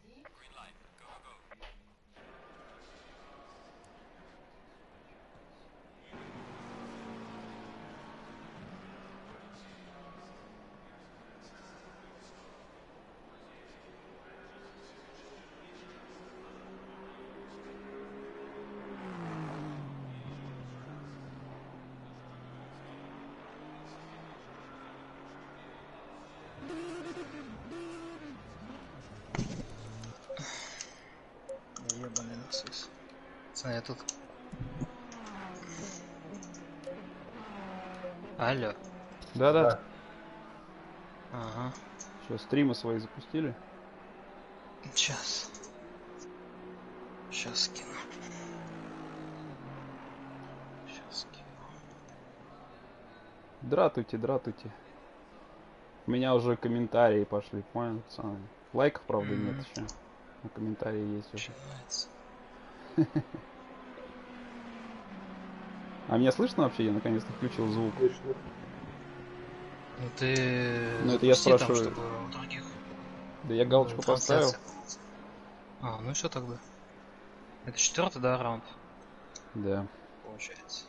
Ебаный насос. Пацаны, я тут. Алло. Да-да. Ага. Что, стримы свои запустили? Сейчас. Сейчас скину. Сейчас скину. Дратуйте, дратуйте. У меня уже комментарии пошли, понял, пацаны? Лайков, правда, нет еще. Но комментарии есть уже. Начинается. А меня слышно вообще? Я наконец-то включил звук. Ну ты Ну это я запусти спрашиваю. там, чтобы у других Да я галочку поставил. трансляция. А, ну все тогда. Это 4-й, да, раунд? Да. Получается.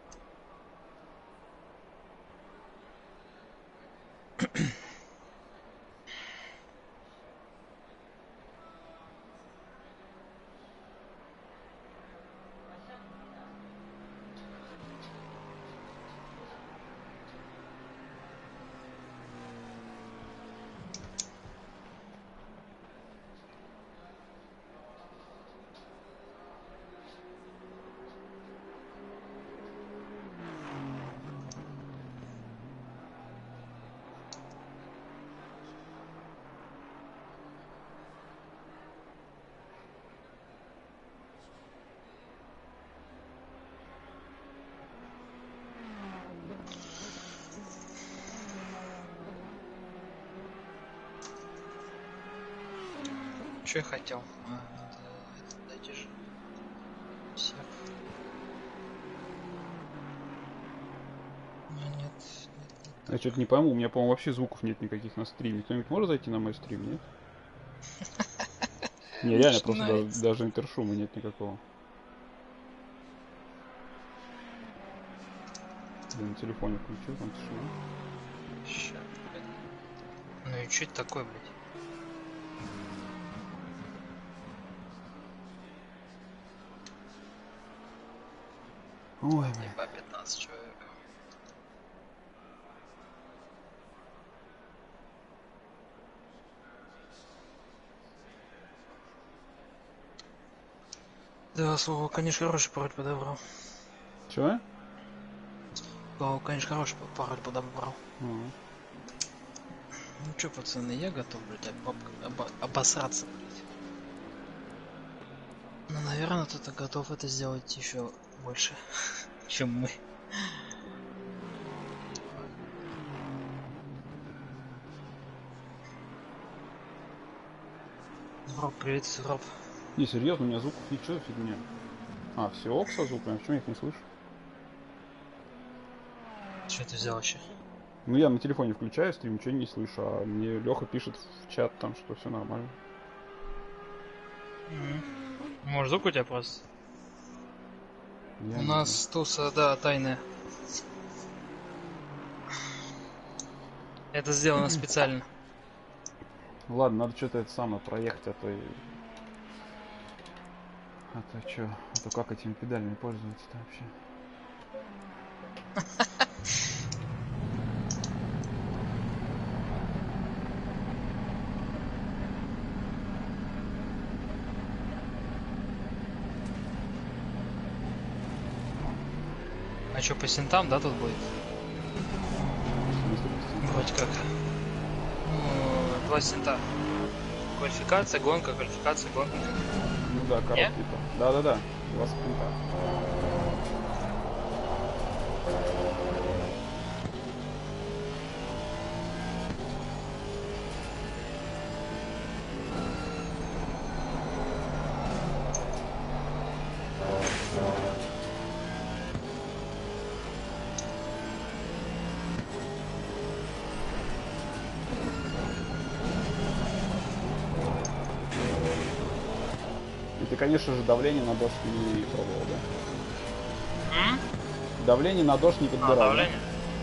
Что я хотел? Надо дайте же. Всех. Нет. Я что-то не пойму, у меня, по-моему, вообще звуков нет никаких на стриме. Кто-нибудь может зайти на мой стрим, нет? Не, реально, просто даже интершума нет никакого. Я на телефоне включил, там тишина. Ща, погоди. Ну и что это такое, блядь? Ой, блин. Ебать, 15 человек. Да, слово, конечно, хороший пароль подобрал. Чего? Слово, конечно, хороший пароль подобрал. Ну чё, пацаны, я готов, блядь, обосраться, блядь. Ну, наверное, кто-то готов это сделать еще больше, чем мы. Роб, привет, Роб. Не, серьезно, у меня звуков ничего, фигня. А, все ок со звуками, почему я их не слышу? Что ты взял вообще? Ну я на телефоне включаю стрим, ничего не слышу, а мне Леха пишет в чат там, что все нормально. Может, звук у тебя просто? Я у нас туса, да, тайная. Это сделано специально. Ладно, надо что-то это самое проехать, а то что? А то как этими педалями пользоваться-то вообще? А что, по синтам, да, тут будет? Вроде как. Ну, 2 синта. Квалификация, гонка, квалификация, гонка. Ну да, короткий там. Да-да-да, 2 спринта. И ты, конечно же, давление на дождь не пробовал, да? М? Давление на дождь не подбирал, Давление?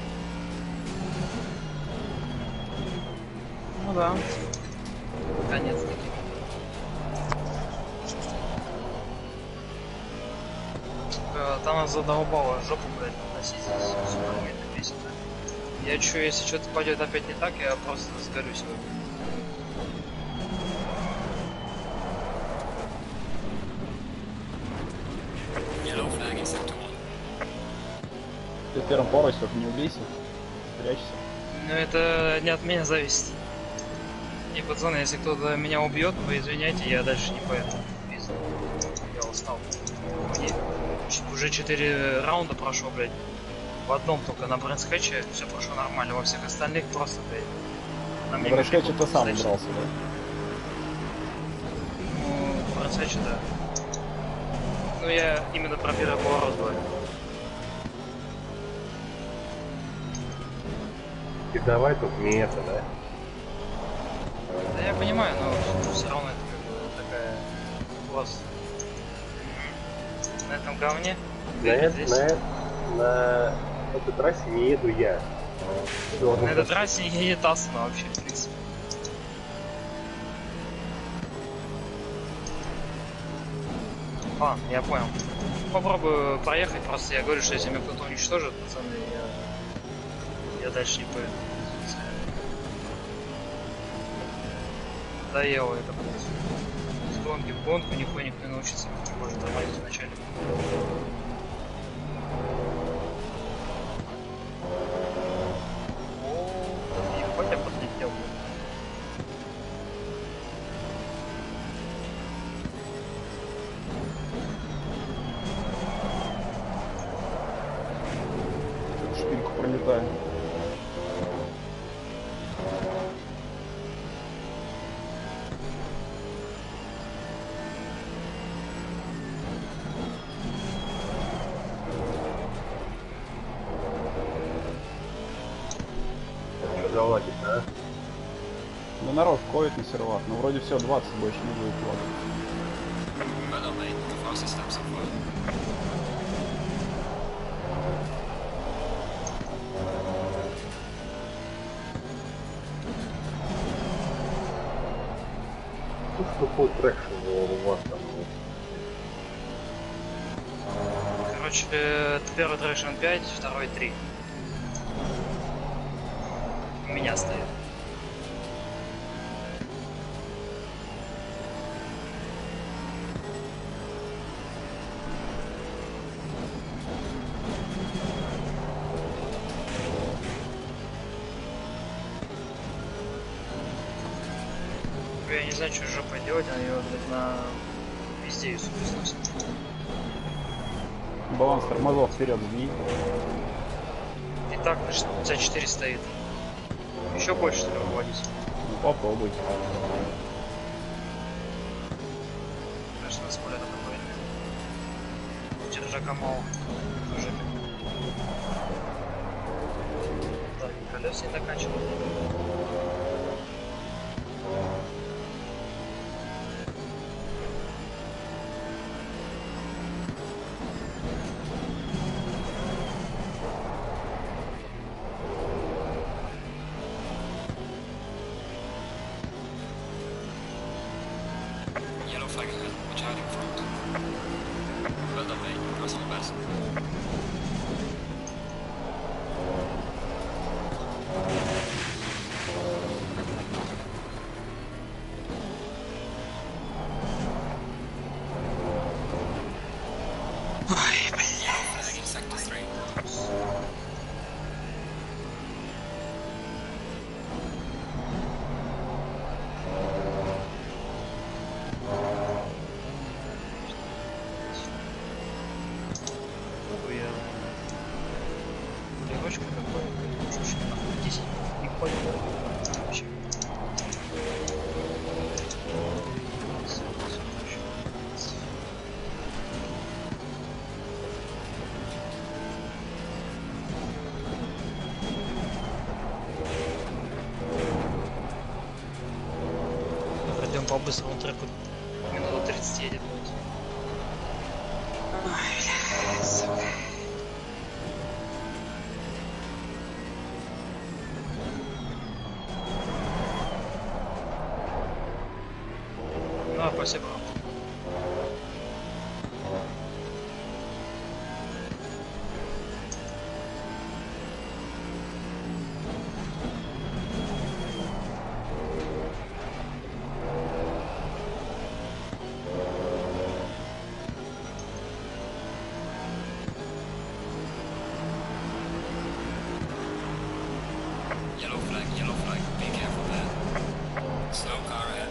Ну да. Конец-таки. Там нас задолбало жопу, блядь, носить здесь. Все нормально бесит, да? Я чё, если что-то пойдет опять не так, я просто сгорю сегодня. Ты в первом повороте только не убейся, спрячься. Но это не от меня зависит. И, пацаны, если кто-то меня убьет, вы извиняйте, я дальше не поеду. Я устал. Мне уже 4 раунда прошло, блядь. В одном только на брендскетче все прошло нормально, во всех остальных просто, блядь. На брендскетче ты сам убрался, да? Ну, в брендскетче, да. Ну, я именно про первый поворот говорю. И давай тут не это, да? Да я понимаю, но все равно это как бы такая просто. На этом говне? На этой трассе не еду я. На этой трассе не едет Асана вообще, в принципе. Ладно, я понял. Попробую проехать, просто я говорю, что если меня кто-то уничтожит, пацаны, я дальше не поеду. Надоело это, блядь. С гонки в гонку нихуя никто не научится, не может тормозить вначале. О, ебать, я подлетел. Шпильку пролетаю. Заладить, да? Да народ ходит на сервак, но вроде все, 20 больше не будет ладно. Что full traction у вас там? Короче, первый трекшн 5, второй 3. У меня стоит. Я не знаю, что с жопой делать, она ее на везде ее сносит. Баланс тормозов вперед сдвинь. И так на 64 стоит. Еще больше, что ли, выводить? Ну попробуй. Конечно, спойлер такой. Держака мало. Уже. Так, колес не доканчивал. По быстрому треку Минуту 30 едет. Ой, бля, сука. Ну, спасибо. Yellow flag, be careful there. Slow car ahead.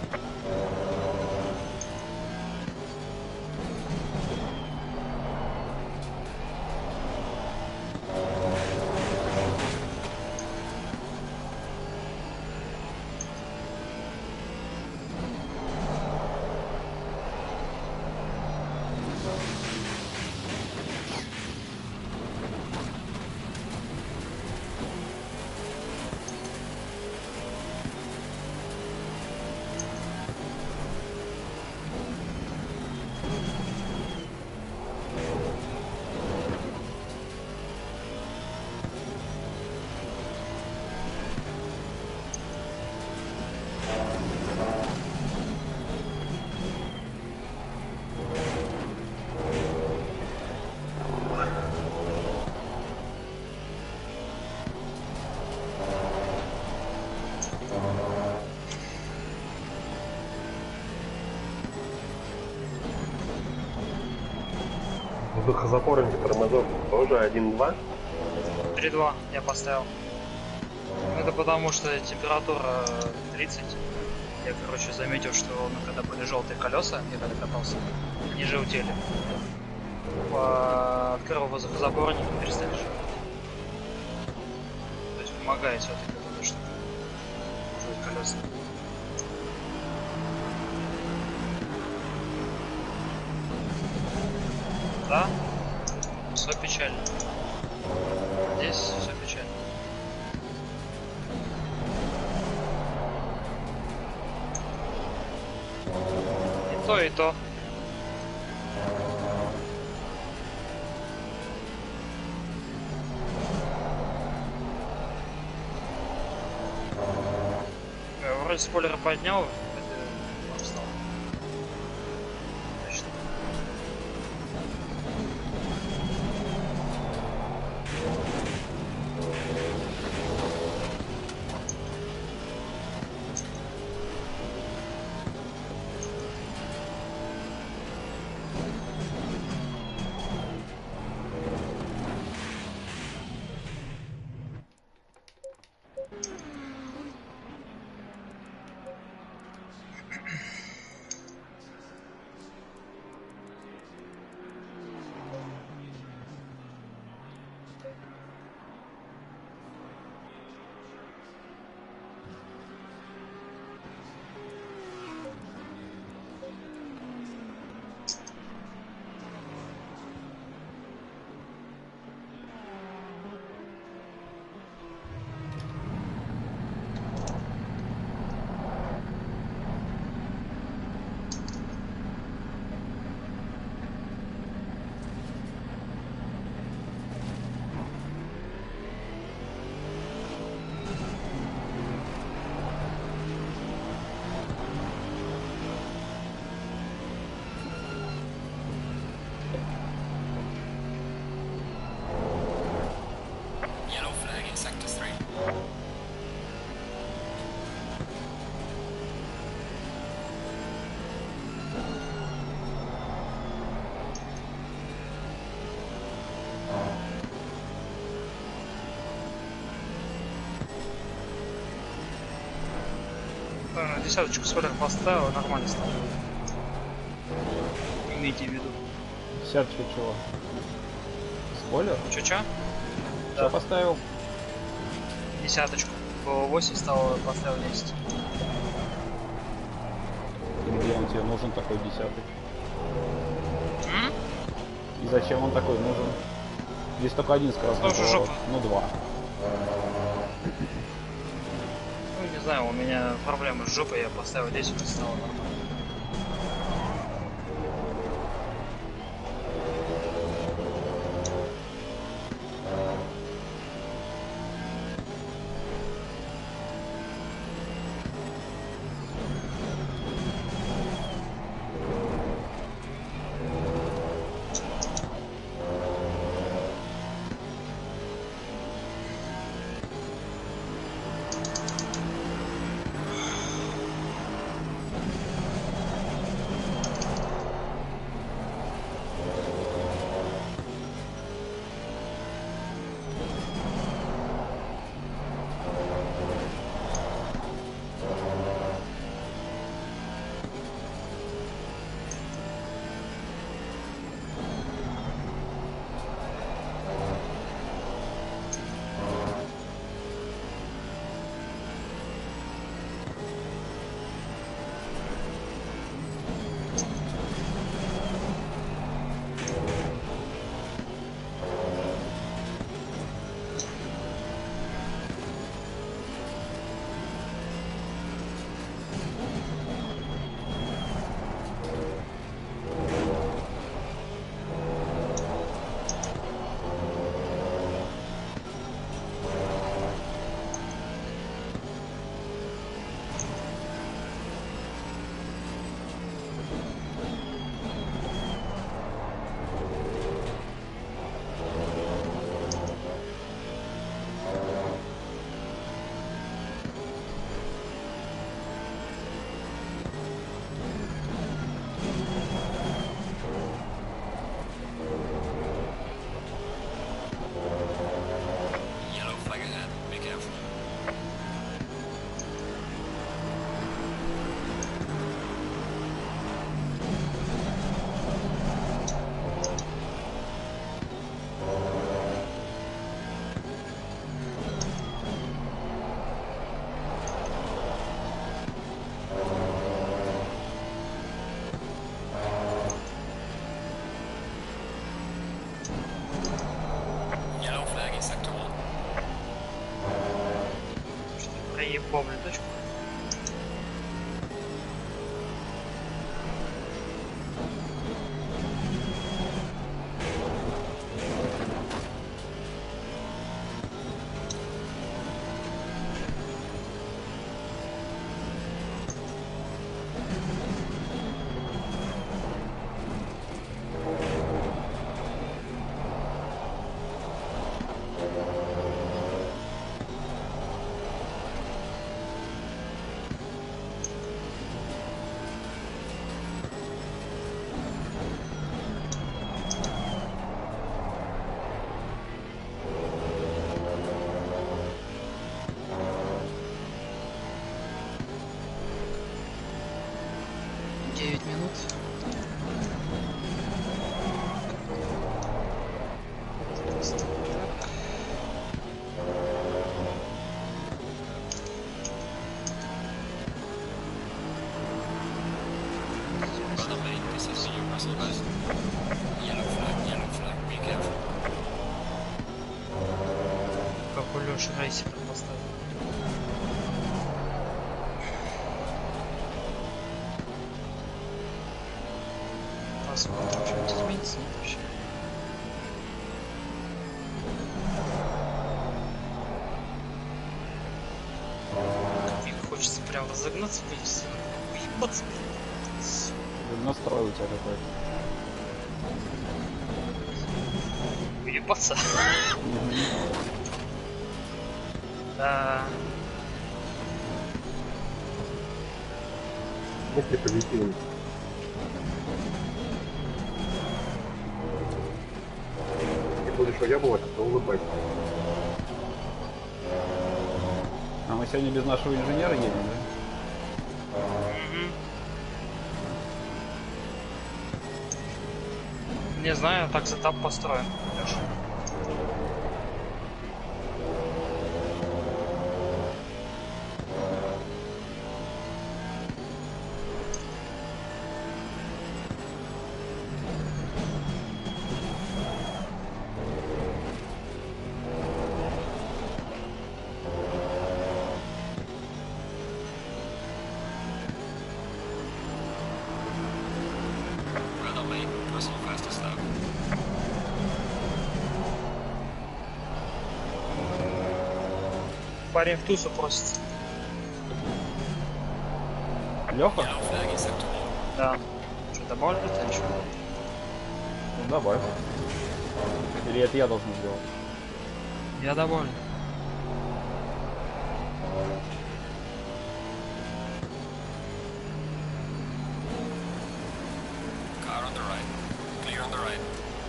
Воздухозапорник тормозов тоже 1.2. 3-2 я поставил. Это потому что температура 30. Я, короче, заметил, что когда были желтые колеса, я когда катался, они желтели. Открыл воздухозаборник и перестали жить. То есть помогает все-таки это, что колеса. Да? Все печально. Здесь все печально. И то, и то. Я вроде спойлер поднял, это встал. Точно. Yellow flag in sector 3. Десяточку спойлер поставил, нормально стало. Имейте в виду. Десяточка чего? Спойлер? Чё-чё? Что поставил? Десяточку. Было 8 стало, поставил 10. Где он тебе нужен такой десятый? М? И зачем он такой нужен? Здесь только один скоростной Тоже поворот. жопа. Ну, два. Ну, не знаю, у меня проблемы с жопой, я поставил 10, и стало нормально. 9 минут. Brother mate, this is your Russell guys. Yellow flag, be careful. Как у Лёши рейсер поставил. Посмотрим, что-нибудь изменится, нет вообще. Как хочется прям разогнаться, блин, уебаться, блин. Настрой у тебя какой-то. Уебаться. Да. Если позитивно. Если будешь уебываться, то улыбайся. А мы сегодня без нашего инженера едем, да? Не знаю, так сетап построен. Лёша. Brother mate, Russell fastest lap. Парень в тусу просится. Леха? Yellow flag is active. Да. Что, добавлю это еще? Ну давай. Или это я должен сделать? Я доволен. Car on the right. Clear on the right.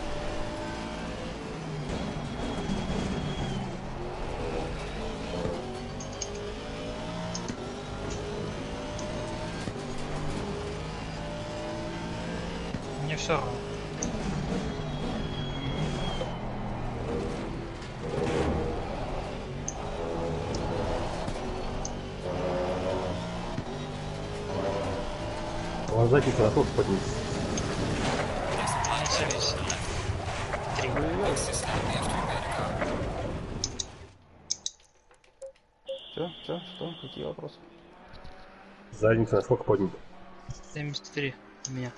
Мне все равно. Задница на тот поднись. Не сервис. 3. Next is lap, we have to repair the car. Что? Какие вопросы? Задница на сколько поднята? 73 у меня.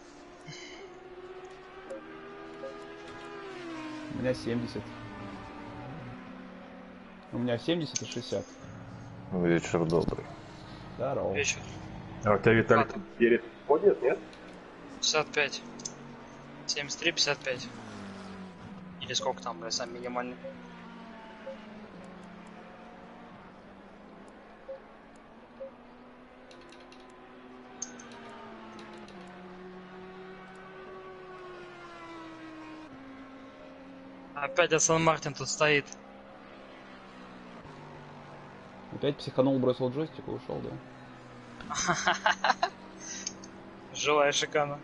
У меня 70. У меня 70 и 60. Вечер добрый. Здорово. Вечер. А у тебя, Виталик, перед поднят, нет? 55. 73, 55. Или сколько там, блядь, сам минимальный. Опять Асан Мартин тут стоит. Опять психанул, бросил джойстик и ушел, да? Желаю шикана.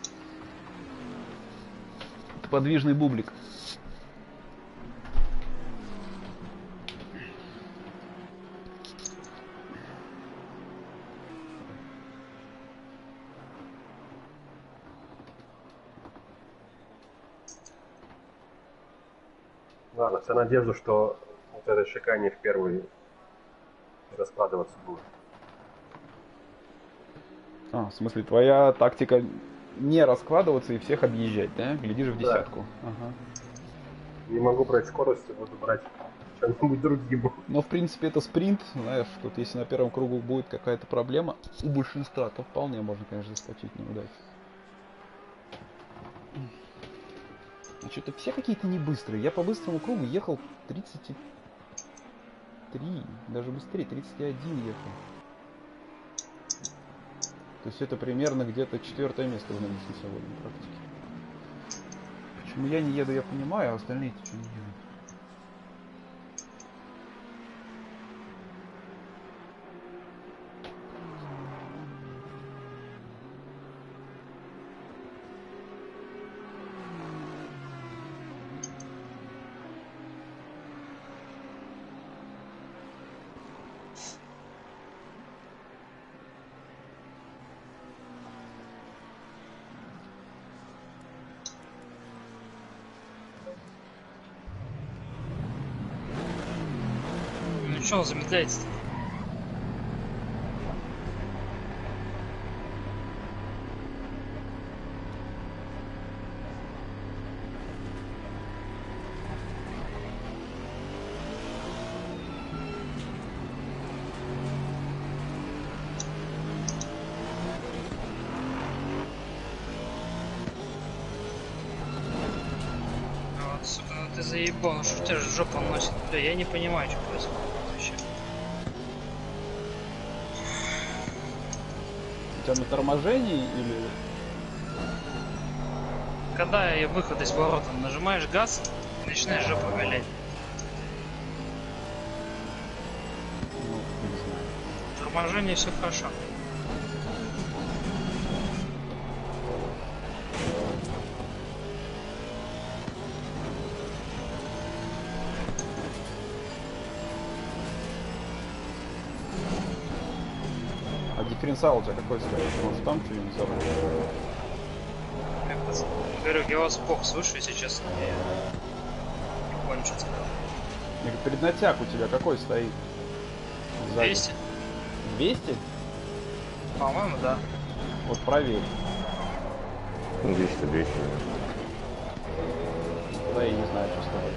Подвижный бублик. Ладно, вся надежда, что вот это шикание в первый раскладываться будет. А, в смысле, твоя тактика не раскладываться и всех объезжать, да? Глядишь в Да. десятку. Ага. Не могу брать скорость, буду брать что-нибудь другим. Но, в принципе, это спринт, знаешь, тут если на первом кругу будет какая-то проблема у большинства, то вполне можно, конечно, заскочить неудачу. А что-то все какие-то не быстрые. Я по быстрому кругу ехал 33, даже быстрее, 31 ехал. То есть это примерно где-то 4-е место в нынешнем сегодня практически. Почему я не еду, я понимаю, а остальные что не едут. Че он замедляется-то? Вот, сука, ну ты заебал, ну что у тебя жопа носит? Бля, я не понимаю, что происходит вообще. У тебя на торможении или... Когда я выход из ворота, нажимаешь газ и начинаешь жопу вилять. Ну, не знаю. Торможение все хорошо. А дифференциал у тебя какой стоит? Может там что-нибудь забыл? Говорю, я вас плохо слышу, если честно. Я не понял, что ты сказал. Преднатяг у тебя какой стоит? Сзади. 200? 200? По-моему, да. Вот проверь. 200. Да я не знаю, что с тобой.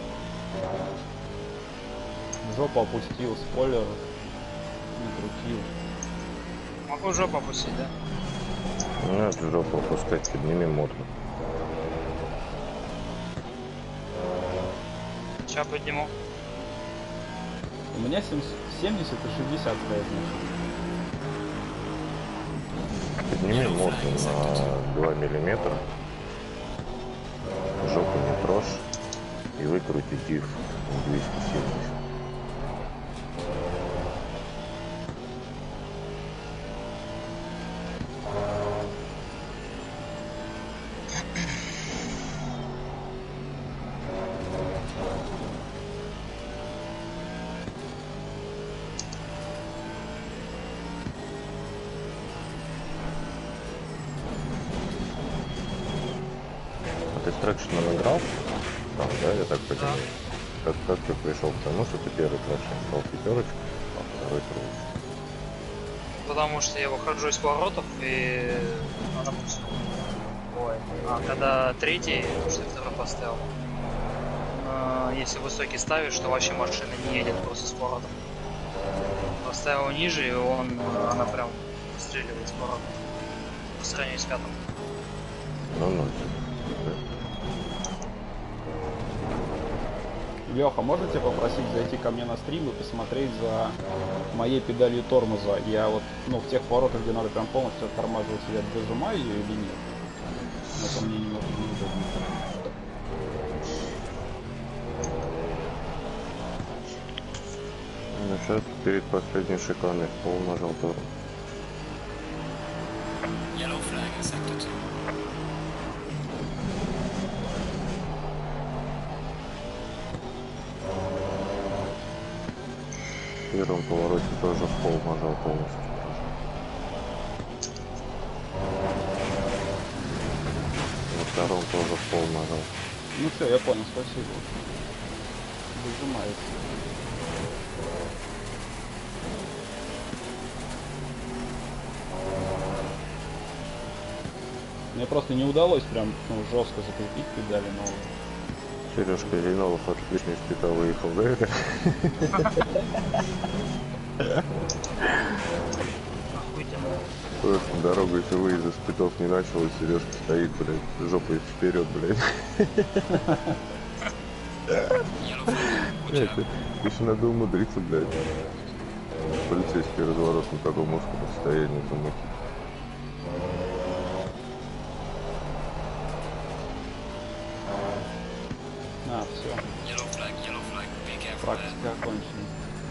Жопу опустил, спойлер накрутил. Могу жопу опустить, да? Ну, это жопу опускать, подними морду. Сейчас подниму. У меня 70 и 60 стоит, значит. Подними морду на 2 миллиметра. Жопу не трожь. И выкрути диф 270. Ты трекшеном играл? Там, да, я так понимаю. Как ты пришел к тому, что ты первый трекшен стал пятерочку, а второй троечку? Потому что я выхожу из поворотов и она пустая. Ой. А когда третий, что я второй поставил, если высокий ставишь, то вообще машина не едет просто с поворотом. Поставил ниже, и она прям выстреливает с поворотом. По сравнению с пятым. Ну. Леха, можно тебя попросить зайти ко мне на стрим и посмотреть за моей педалью тормоза? Я вот, в тех поворотах, где надо прям полностью оттормаживать, я дожимаю ее или нет? Это мне немного неудобно. Ну, сейчас перед последней шикарной в пол нажал тормоз. Yellow flag in sector 2. В первом повороте тоже в пол нажал полностью. Во втором тоже в пол нажал. Ну все, я понял, спасибо. Дожимается. Мне просто не удалось прям жестко закрепить педали новые. Сережка Зейнолов отлично из пита выехал, да это? Просто дорогу еще выезд из питов не начал, и Сережка стоит, блядь, жопой вперед, блядь. Yellow flag. Watch out. Еще надо умудриться, блядь. Полицейский разворот на таком узком состоянии замутить. Все. Yellow flag. Be careful there. Практика окончена.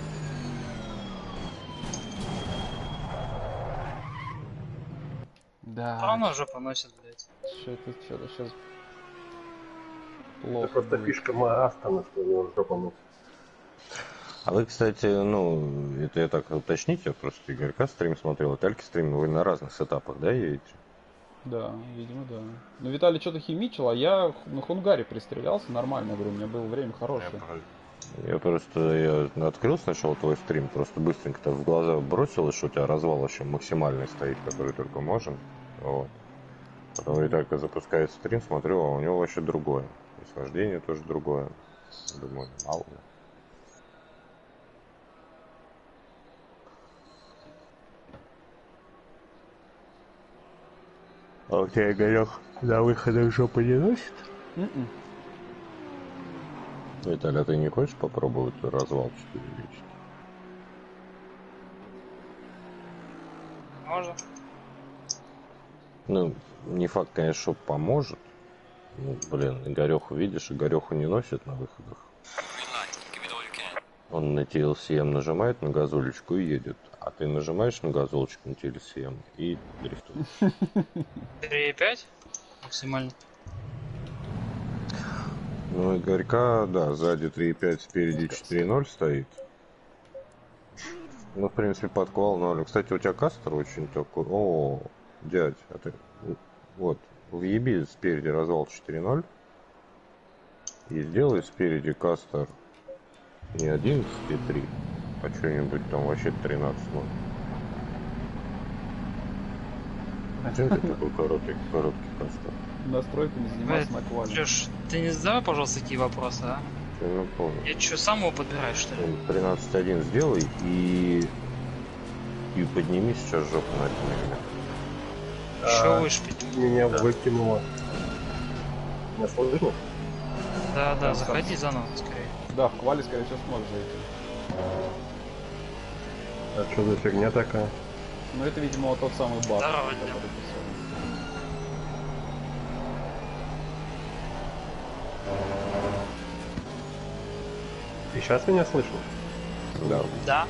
Да. Равно жопа носит, блядь. Что-то сейчас Это плохо просто будет. фишка Астона, что у него жопа носит. А вы, кстати, это я так уточнить, я просто Игорька стрим смотрел, и Альки стрим, вы на разных сетапах, да, едете? Да, видимо, да. Ну, Виталий что-то химичил, а я на Хунгаре пристрелялся нормально, говорю, у меня было время хорошее. Я открыл сначала твой стрим, просто быстренько в глаза бросилось, что у тебя развал вообще максимальный стоит, который только можно. Вот. Потом и так я запускаю стрим, смотрю, а у него вообще другое. И схождение тоже другое. Думаю, мало ли. А у тебя горох на выходах жопу не носит? Виталий, а ты не хочешь попробовать развал 4 вечера? Можно? Ну, не факт, конечно, что поможет. Ну, блин, и гореху видишь, и гореху не носит на выходах. Он на TLCM нажимает на газулечку и едет. А ты нажимаешь на газулечку на TLCM и дрифтуешь. 3,5 максимально. Ну, Игорька, да, сзади 3.5, спереди 4.0 стоит. Ну, в принципе, подквал 0. Кстати, у тебя кастер очень такой... О, дядь, а ты... Вот, въеби спереди развал 4.0. И сделай спереди кастер не 11.3, а что-нибудь там вообще 13.0. Зачем ты такой короткий кастер? Настройками заниматься на квале. Леш, ты не задавай, пожалуйста, такие вопросы, а? Я помню. Я что, сам его подбираю, что ли? 13.1 сделай и подними сейчас жопу на 1 миллиметр. Еще выше. Меня выкинуло. Меня слышно? Да, заходи заново, скорее. Да, в квале, скорее всего, сможешь зайти. А что за фигня такая? Ну, это, видимо, вот тот самый баг, Здорово, который дня. писал. И сейчас меня слышно? Да. Да.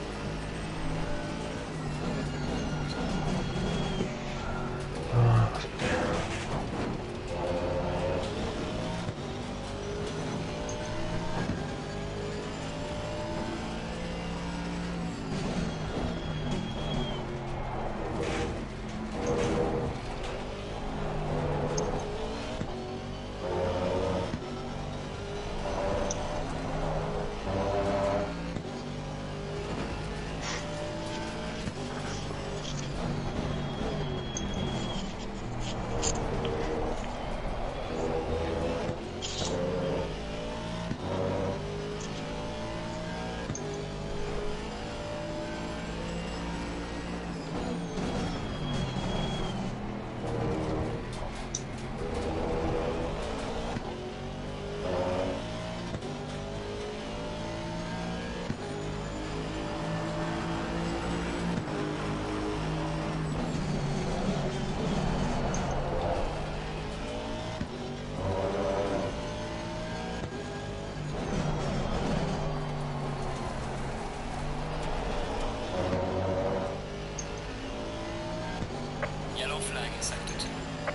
Yellow flag in sector 2.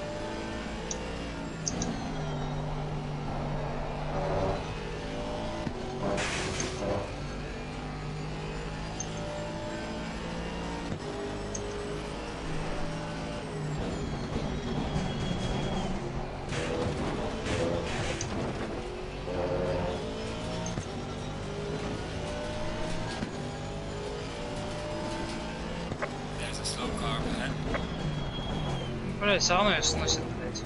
There's a slow car ahead. Блядь, все равно ее сносит, блядь.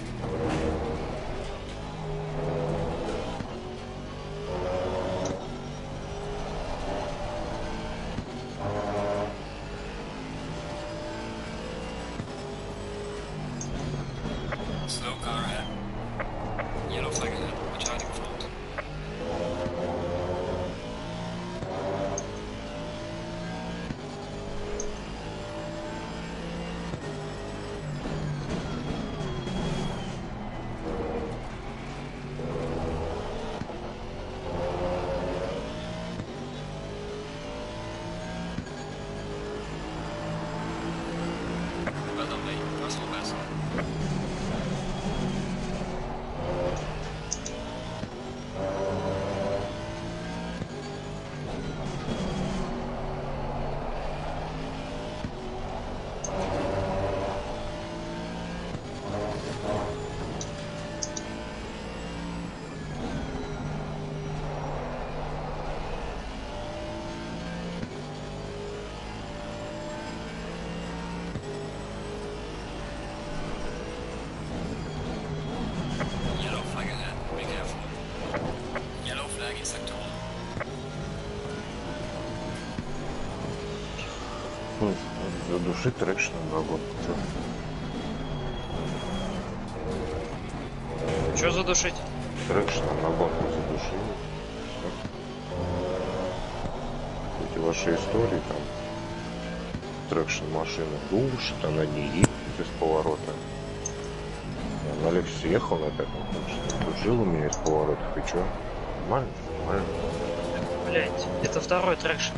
Slow car ahead. Yellow flag ahead. Watch out in front. Задуши трекшеном вагон. Что задушить? Трекшеном вагон задушили. Эти ваши истории там. Трекшн машина душит, она не едет из поворота. Олег съехал на пятом трекшне. Жил у меня из поворотов. И чё? Нормально? Нормально. Блять, это второй трекшн.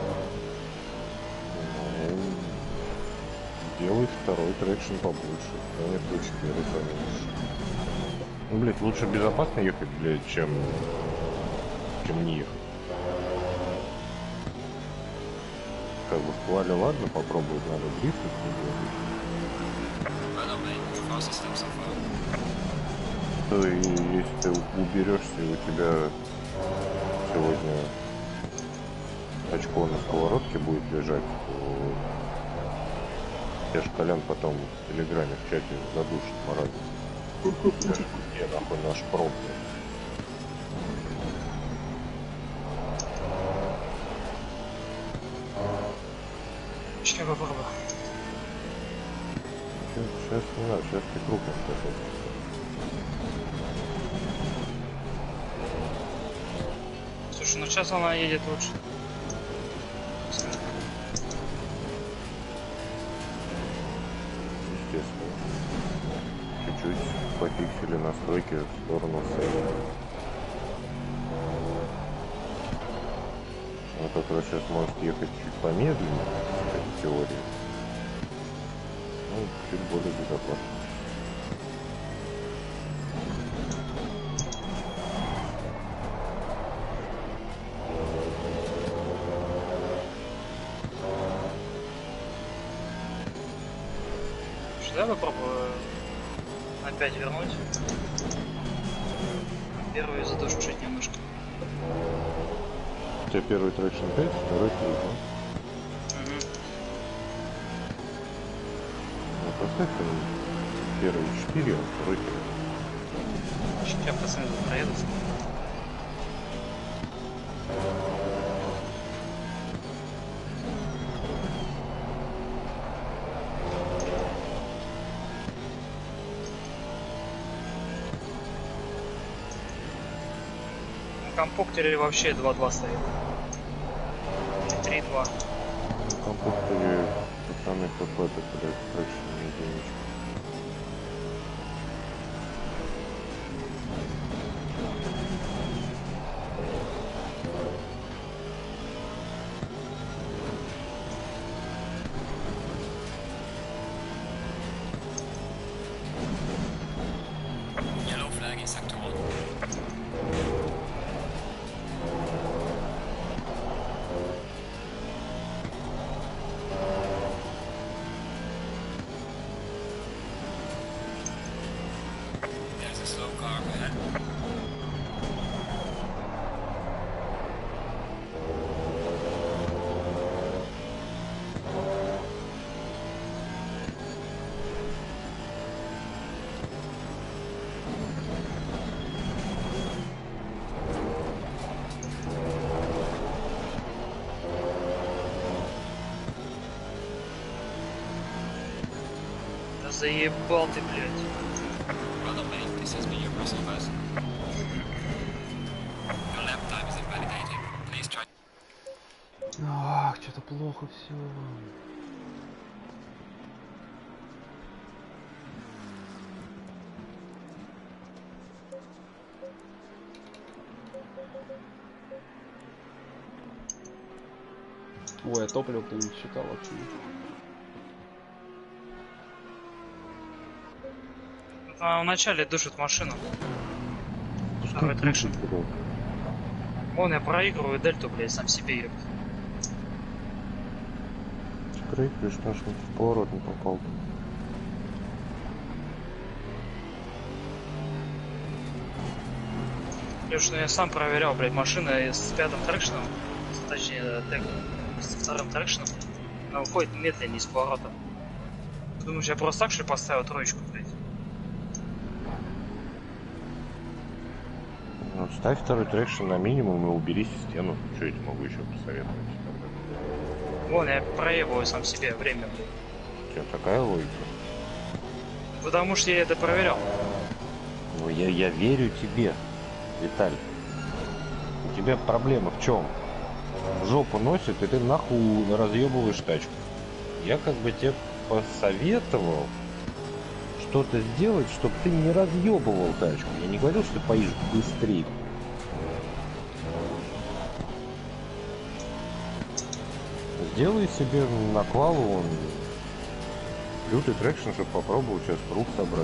Делай второй трекшн побольше. Но нет, лучше первый поменьше. Ну, блять, лучше безопасно ехать, блять, чем не ехать. Как бы в квале ладно, попробовать надо дрифтить. То и если ты уберешься, и у тебя сегодня очко на сковородке будет лежать, то я ж Колян потом в телеграме в чате задушит морально. Где нахуй наш проб? Сейчас попробую. Сейчас не надо, сейчас ты крупным пошел. Слушай, ну сейчас она едет лучше. Естественно. Чуть-чуть пофиксили настройки в сторону сейва. Она как раз сейчас может ехать чуть помедленнее, в теории. Ну, чуть более безопасно. Давай попробую опять вернуть. Первый задушить немножко. У тебя первый трекшн 5, второй 3, да? Угу. Ну, поставь первый 4, а второй 3. Сейчас пацаны проедут. На компьютере вообще 2-2 стоит. 3-2. В компьютере пацаны какой-то, блядь, трекшн единичку. Yellow flag in sector 1. There's a slow car ahead. Да заебал ты, блядь. Well done, mate. This has been your personal best. Your lap time is invalidated. Please try. Ах, что-то плохо все. Ой, а топливо кто не считал вообще. А вначале душит машину. Второй трекшн. Вон я проигрываю дельту, блядь, сам себе ебать. Проигрываешь, наш в поворот не попал. Леш, ну я сам проверял, блядь, машина с пятым трекшном, точнее, с вторым трекшном, она уходит медленнее из поворота. Думаешь, я просто так, что ли, поставил троечку, блядь? Ну, ставь второй трекшн на минимум и убери стену. Что я тебе могу еще посоветовать? Вон, я проебываю сам себе время, блядь. У тебя такая логика. Потому что я это проверял. Ну, я верю тебе, Виталь. У тебя проблема в чем? Жопу носит, и ты нахуй разъебываешь тачку. Я как бы тебе посоветовал что-то сделать, чтобы ты не разъебывал тачку. Я не говорил, что ты поедешь быстрее. Сделай себе на квалу лютый трекшн, чтобы попробовать сейчас круг собрать.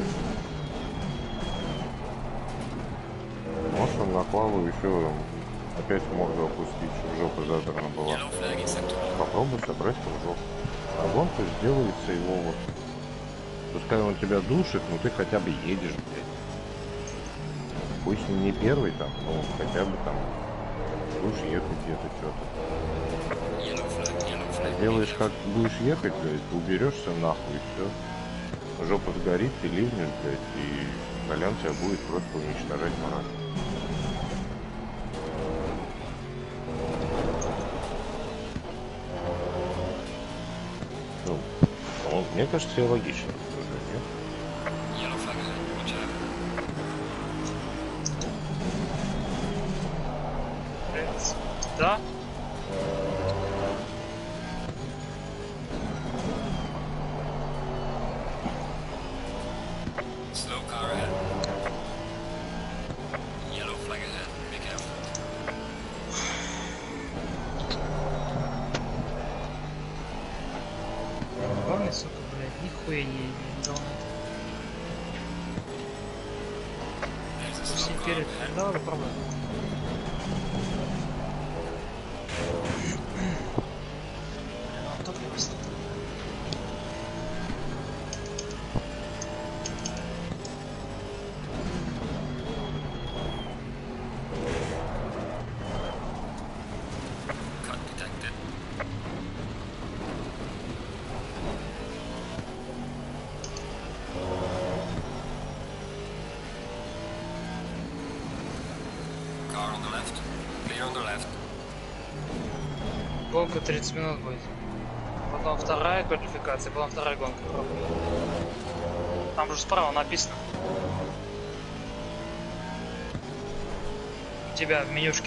Может он на квалу еще опять морду опустить, чтобы жопа задрана была. Yellow flag in sector 1. Попробуй собрать кружок. А гонка сделается его вот. Пускай он тебя душит, но ты хотя бы едешь, блядь. Пусть не первый там, но хотя бы там будешь ехать где-то что-то. Yellow flag. Сделаешь, как будешь ехать, блядь, уберешься нахуй, и все. Жопа сгорит, ты ливнешь, блядь, и Колян тебя будет просто уничтожать морально. Ну, мне кажется, все логично. Yellow flag ahead. Watch out. Да? Slow car ahead. Yellow flag ahead. Be careful. Главное, сука, блядь, нихуя не дал. There's a Все slow car перед. ahead. Да, проблема. Топливо стоит. Cut detected. Car on the left. Clear on the left. Гонка 30 минут будет. Потом вторая квалификация, потом вторая гонка. Там же справа написано. У тебя в менюшке.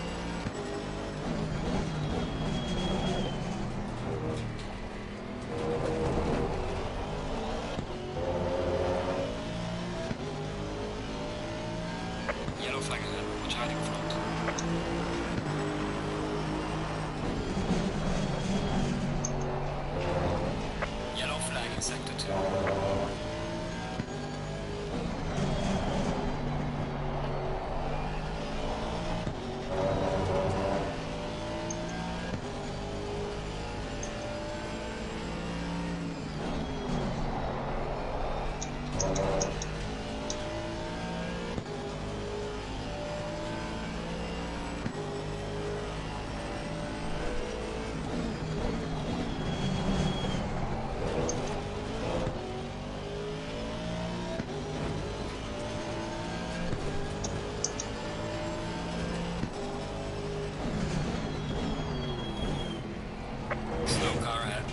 Yellow flag ahead. Watch out in front. Yellow flag in sector 2. Slow car ahead.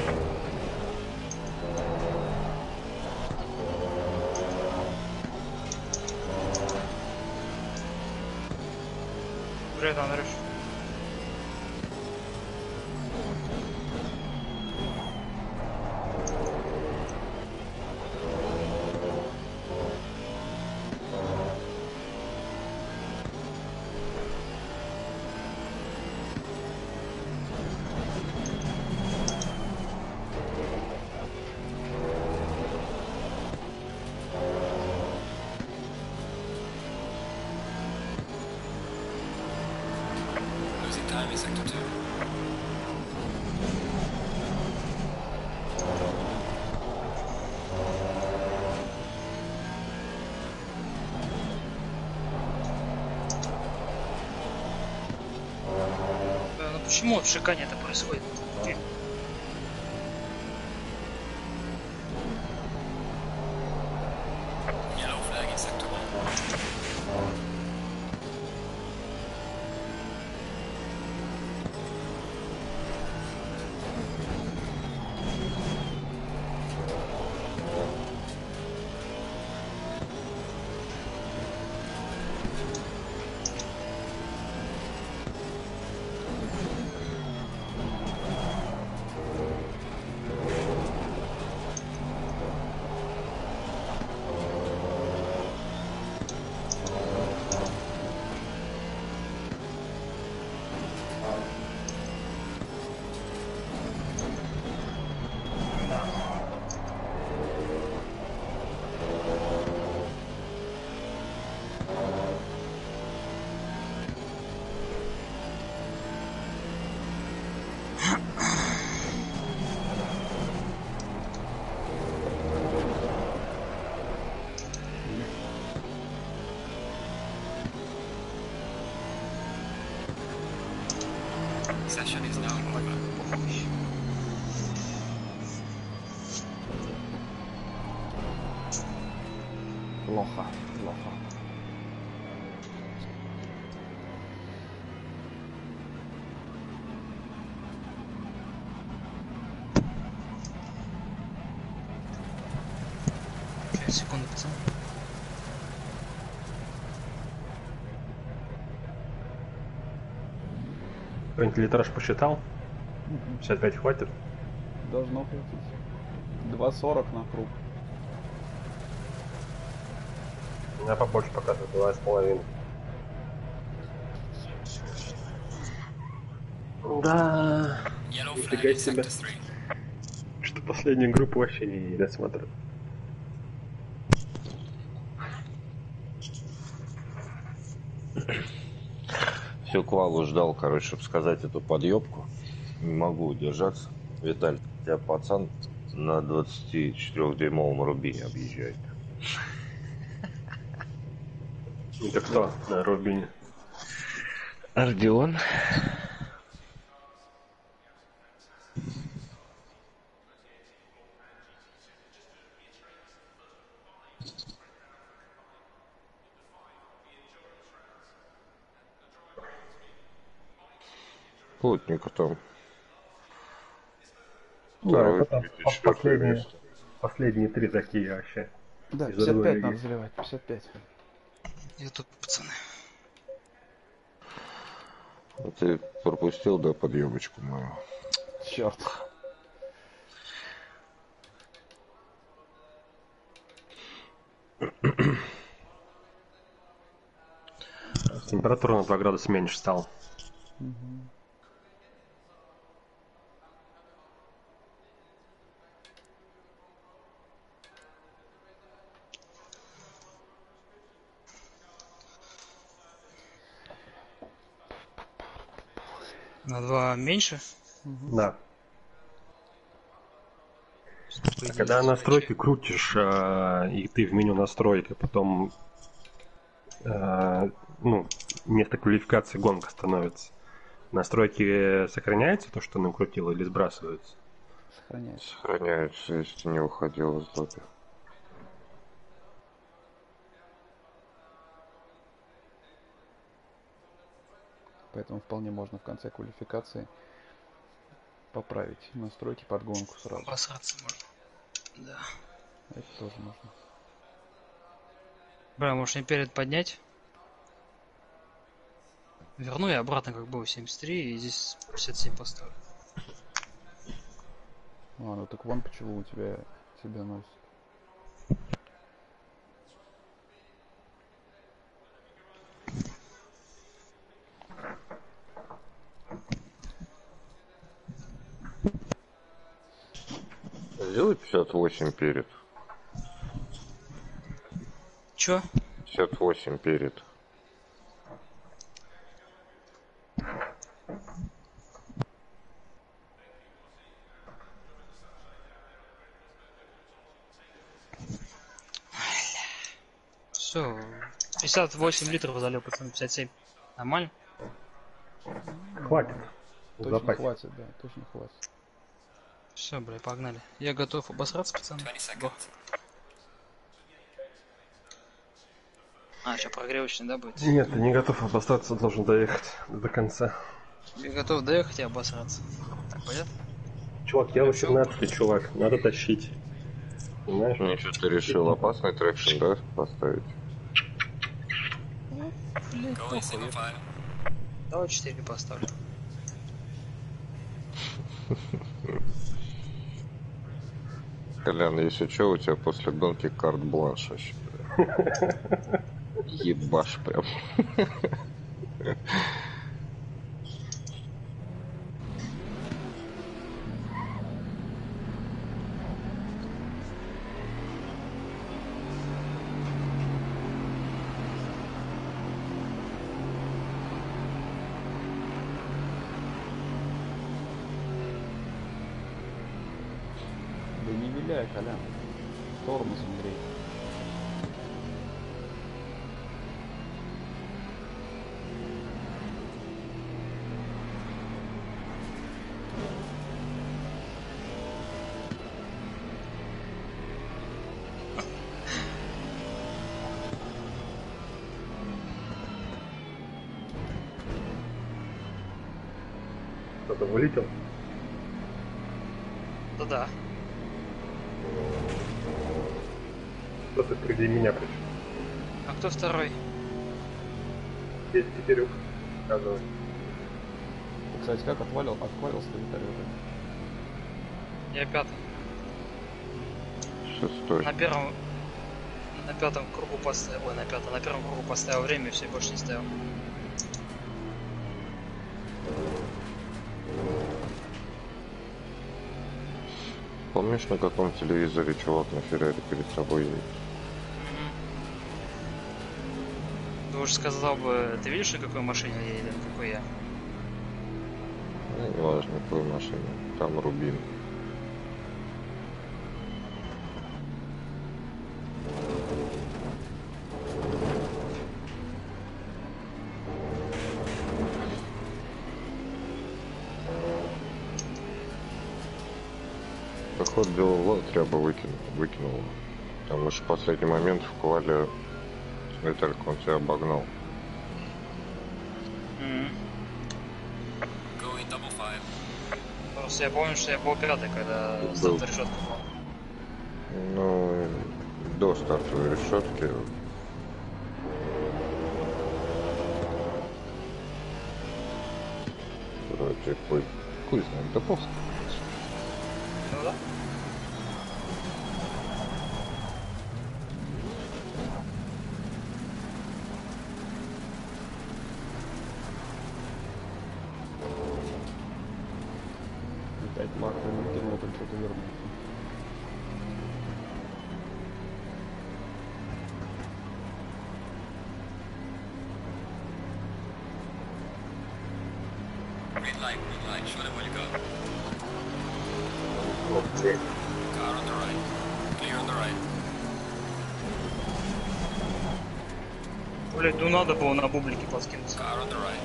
Привет, Андрюш. Losing time in sector 2. Ну почему в шикане это происходит? Yellow flag in sector 1. session is now over. Плохо, плохо. Сейчас, секунду, пацан. Кто-нибудь литраж посчитал? 55 хватит? Должно хватить. 2,40 на круг. У меня побольше показывает, 2,5. Да. Yellow Нифига flag in себе. sector 3. Что последнюю группу вообще не досмотрел. Всю квалу ждал, короче, чтобы сказать эту подъебку. Не могу удержаться. Виталь, тебя пацан на 24-дюймовом рубине объезжает. Это кто на Рубине? Родион. Плотненько там. Да, Второй, это последние три такие вообще. Да, Из другой 55 лиги. надо заливать, 55. Я тут, пацаны. А ты пропустил, да, подъемочку мою? Черт. Температура на 2 градуса меньше стала. На 2 меньше? Да. По идее, Когда настройки крутишь, и ты в меню настроек, и потом вместо квалификации гонка становится, настройки сохраняются, то, что накрутил, или сбрасываются? Сохраняется. Сохраняется, если не уходил из лобби. Поэтому вполне можно в конце квалификации поправить настройки под гонку сразу. Обосраться можно. Да. Это тоже можно. Бля, может мне перед поднять? Верну и обратно как было 73 и здесь 57 поставлю. Ну так вон почему у тебя носит. Сделай 58 перед. Чё? 58 перед. Все, 58 литров залил, пацаны, 57. Нормально? Хватит. В Точно запасе. хватит, да, точно хватит. Все, бля, погнали. Я готов обосраться, пацаны. 20 Го. seconds. А, что, прогревочный, да, будет? Нет, ты не готов обосраться, должен доехать до конца. Я готов доехать и обосраться. Так, понятно? Чувак, я 18-й, чувак, надо тащить. Понимаешь? Ну что, ты решил опасный трекшн, да, поставить? Go in single file. Давай 4 поставлю. Колян, если что, у тебя после гонки карт-бланш вообще. Ебашь прям. Да не виляй, Колян. Тормозом грей. Кто-то вылетел. Да-да. Кто-то впереди меня причем. А кто второй? Есть Китерюк. Оказывается. Кстати, как отвалился вертолет? Я пятый. Шестой. На первом... На пятом кругу поставил... Ой, на первом кругу поставил время и все, больше не ставил. Помнишь, на каком телевизоре чувак на Феррари перед собой едет? Ты уж сказал бы, ты видишь, на какой машине я еду, на какой я? Ну, неважно, какой машине. Там Рубин. Поход делал Влад, я бы выкинул. Потому что в последний момент в квале Виталька он тебя обогнал. Going double five. Просто я помню, что я был пятый, когда Был. стартовая решетка была. Ну, до стартовой решетки. Вроде хуй знает, да похуй. Ну да. Опять Марк выкинул, там что-то вернулся. Green light, show them where to go. Okay. Car on the right. Clear on the right. Блять, ну надо было на бублике подкинуться. Car on the right.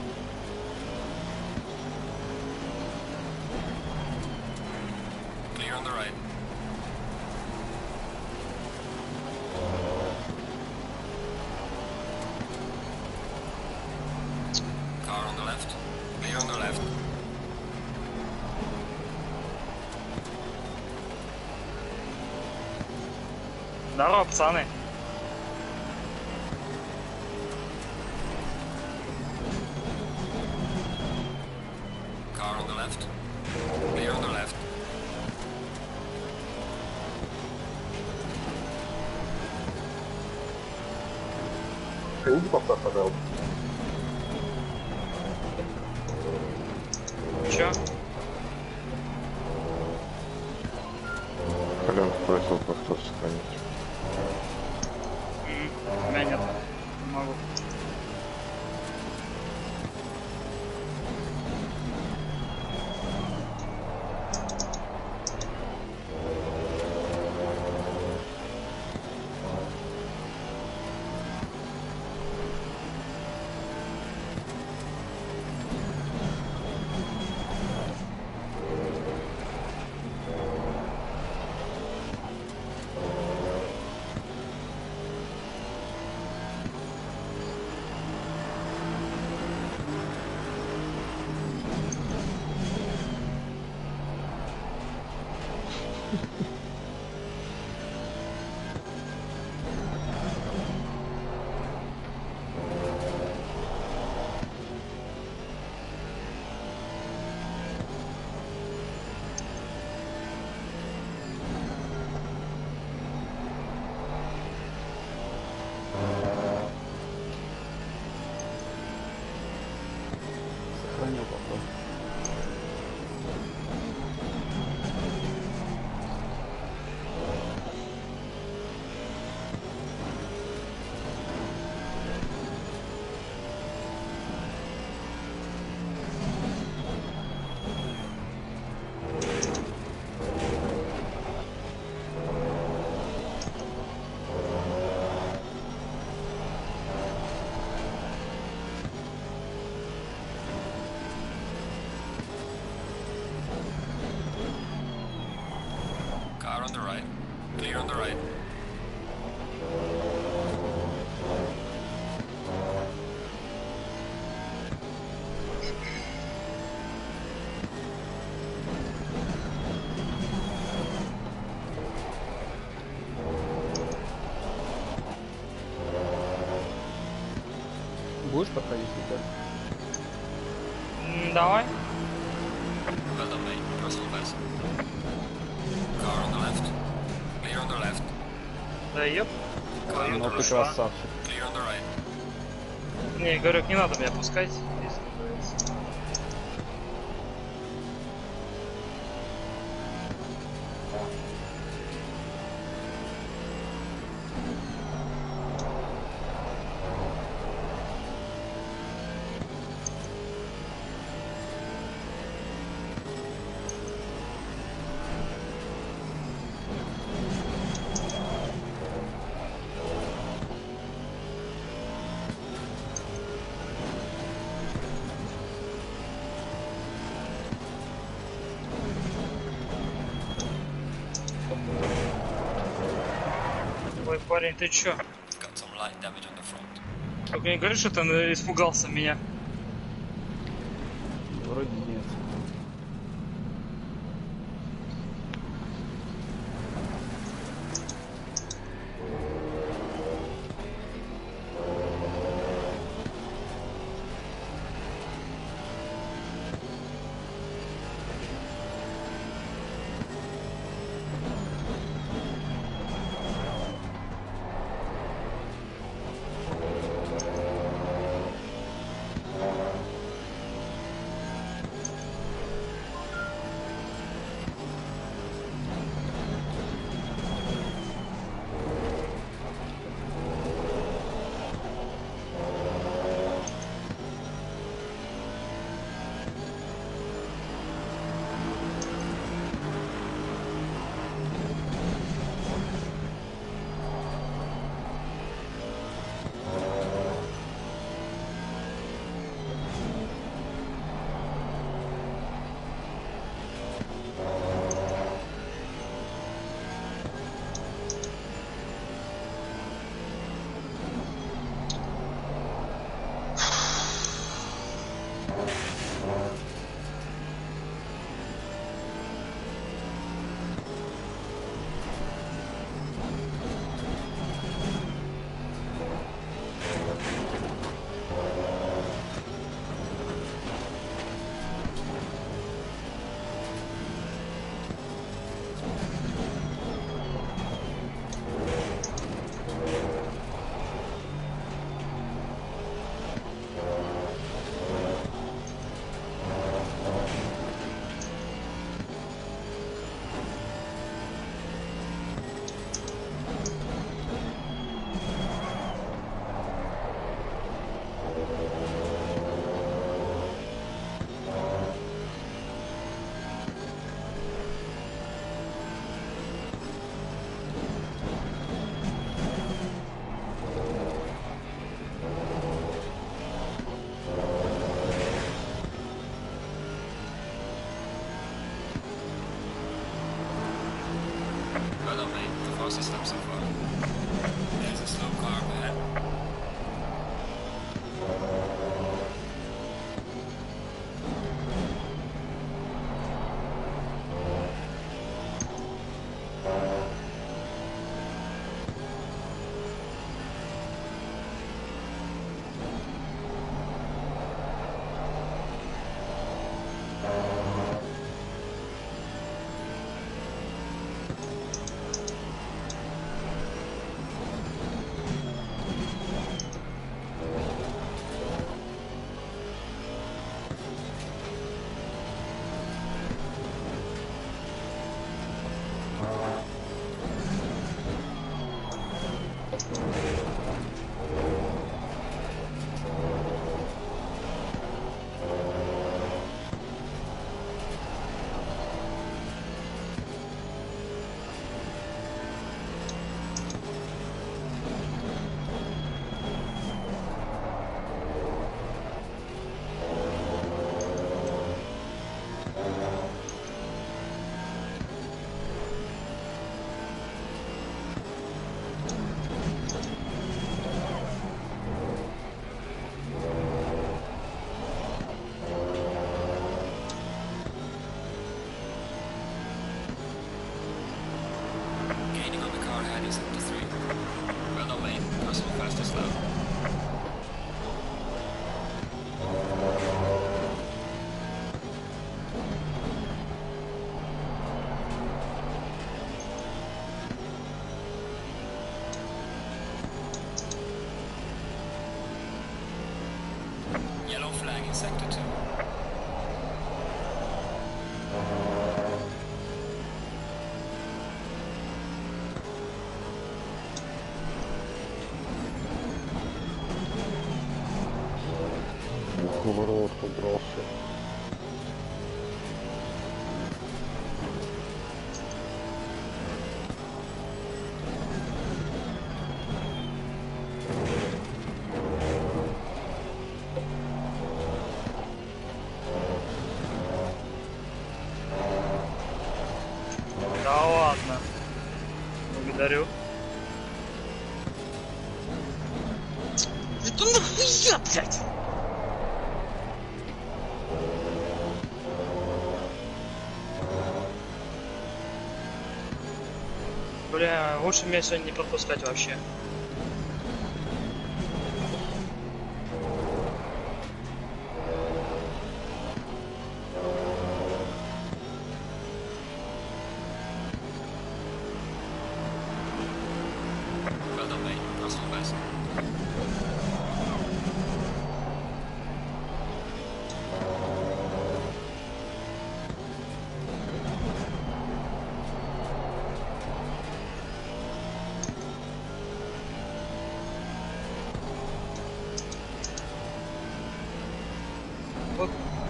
Clear on the right. Car on the left. Clear on the left. Здорово, пацаны. Car on the left. Clear on the left. Скажите, пожалуйста. Чё? Колян просил повтор сохранить. У меня нет. Не могу. Будешь подходить, Виталий? Давай. Well done, mate. Personal best. Car on the left. Clear on the left. Да ёп. Car on Ну the ты right. красавчик. Clear on the right. Не, Игорек, не надо меня пускать, если не нравится. Ой, парень, ты чё? Got some light damage on the front. Только не говори, что ты испугался меня. Вроде нет. Well done, mate. The fastest lap so far. There's a slow car up ahead. taking sector 2. Поворот убрался. Да ладно. Благодарю. Это нахуя, блядь? Бля, лучше меня сегодня не пропускать вообще. Well done, mate. Personal best. Вот.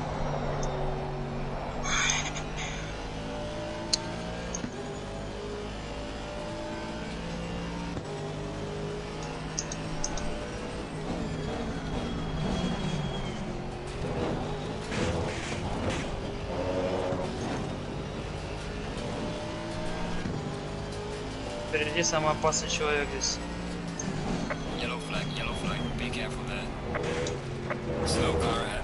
Впереди самый опасный человек здесь. Yellow flag, be careful there. Slow car ahead.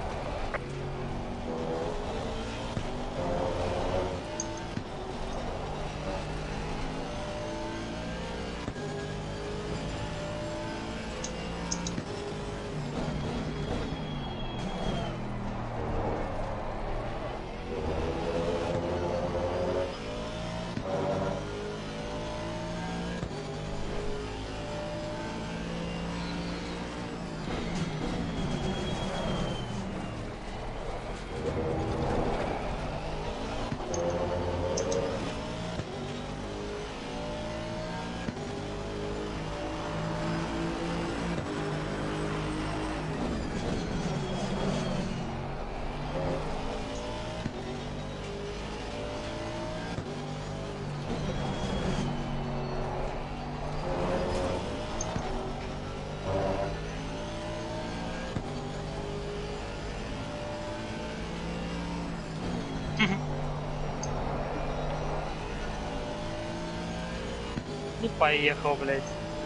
И поехал, блядь.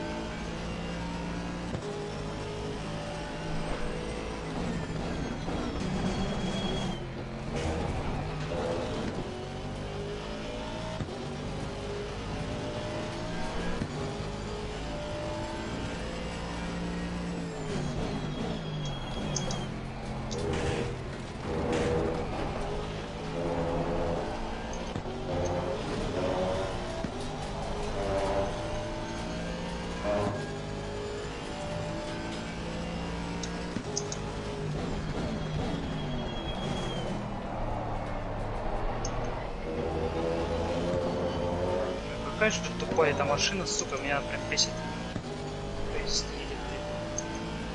Какая же тупая эта машина, сука, меня прям бесит. Пояснили, блядь.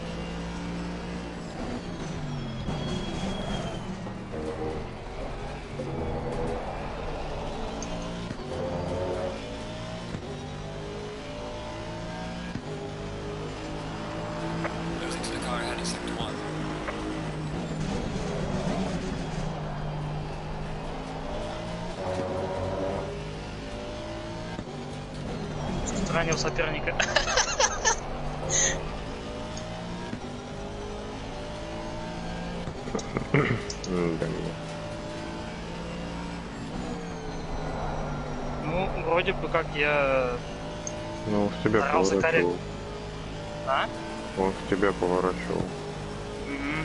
Losing to the car ahead in sector 1. Ранил соперника. Да не. Ну, вроде бы как я Ну, в тебя старался поворачивал. А? Он в тебя поворачивал. Мгм.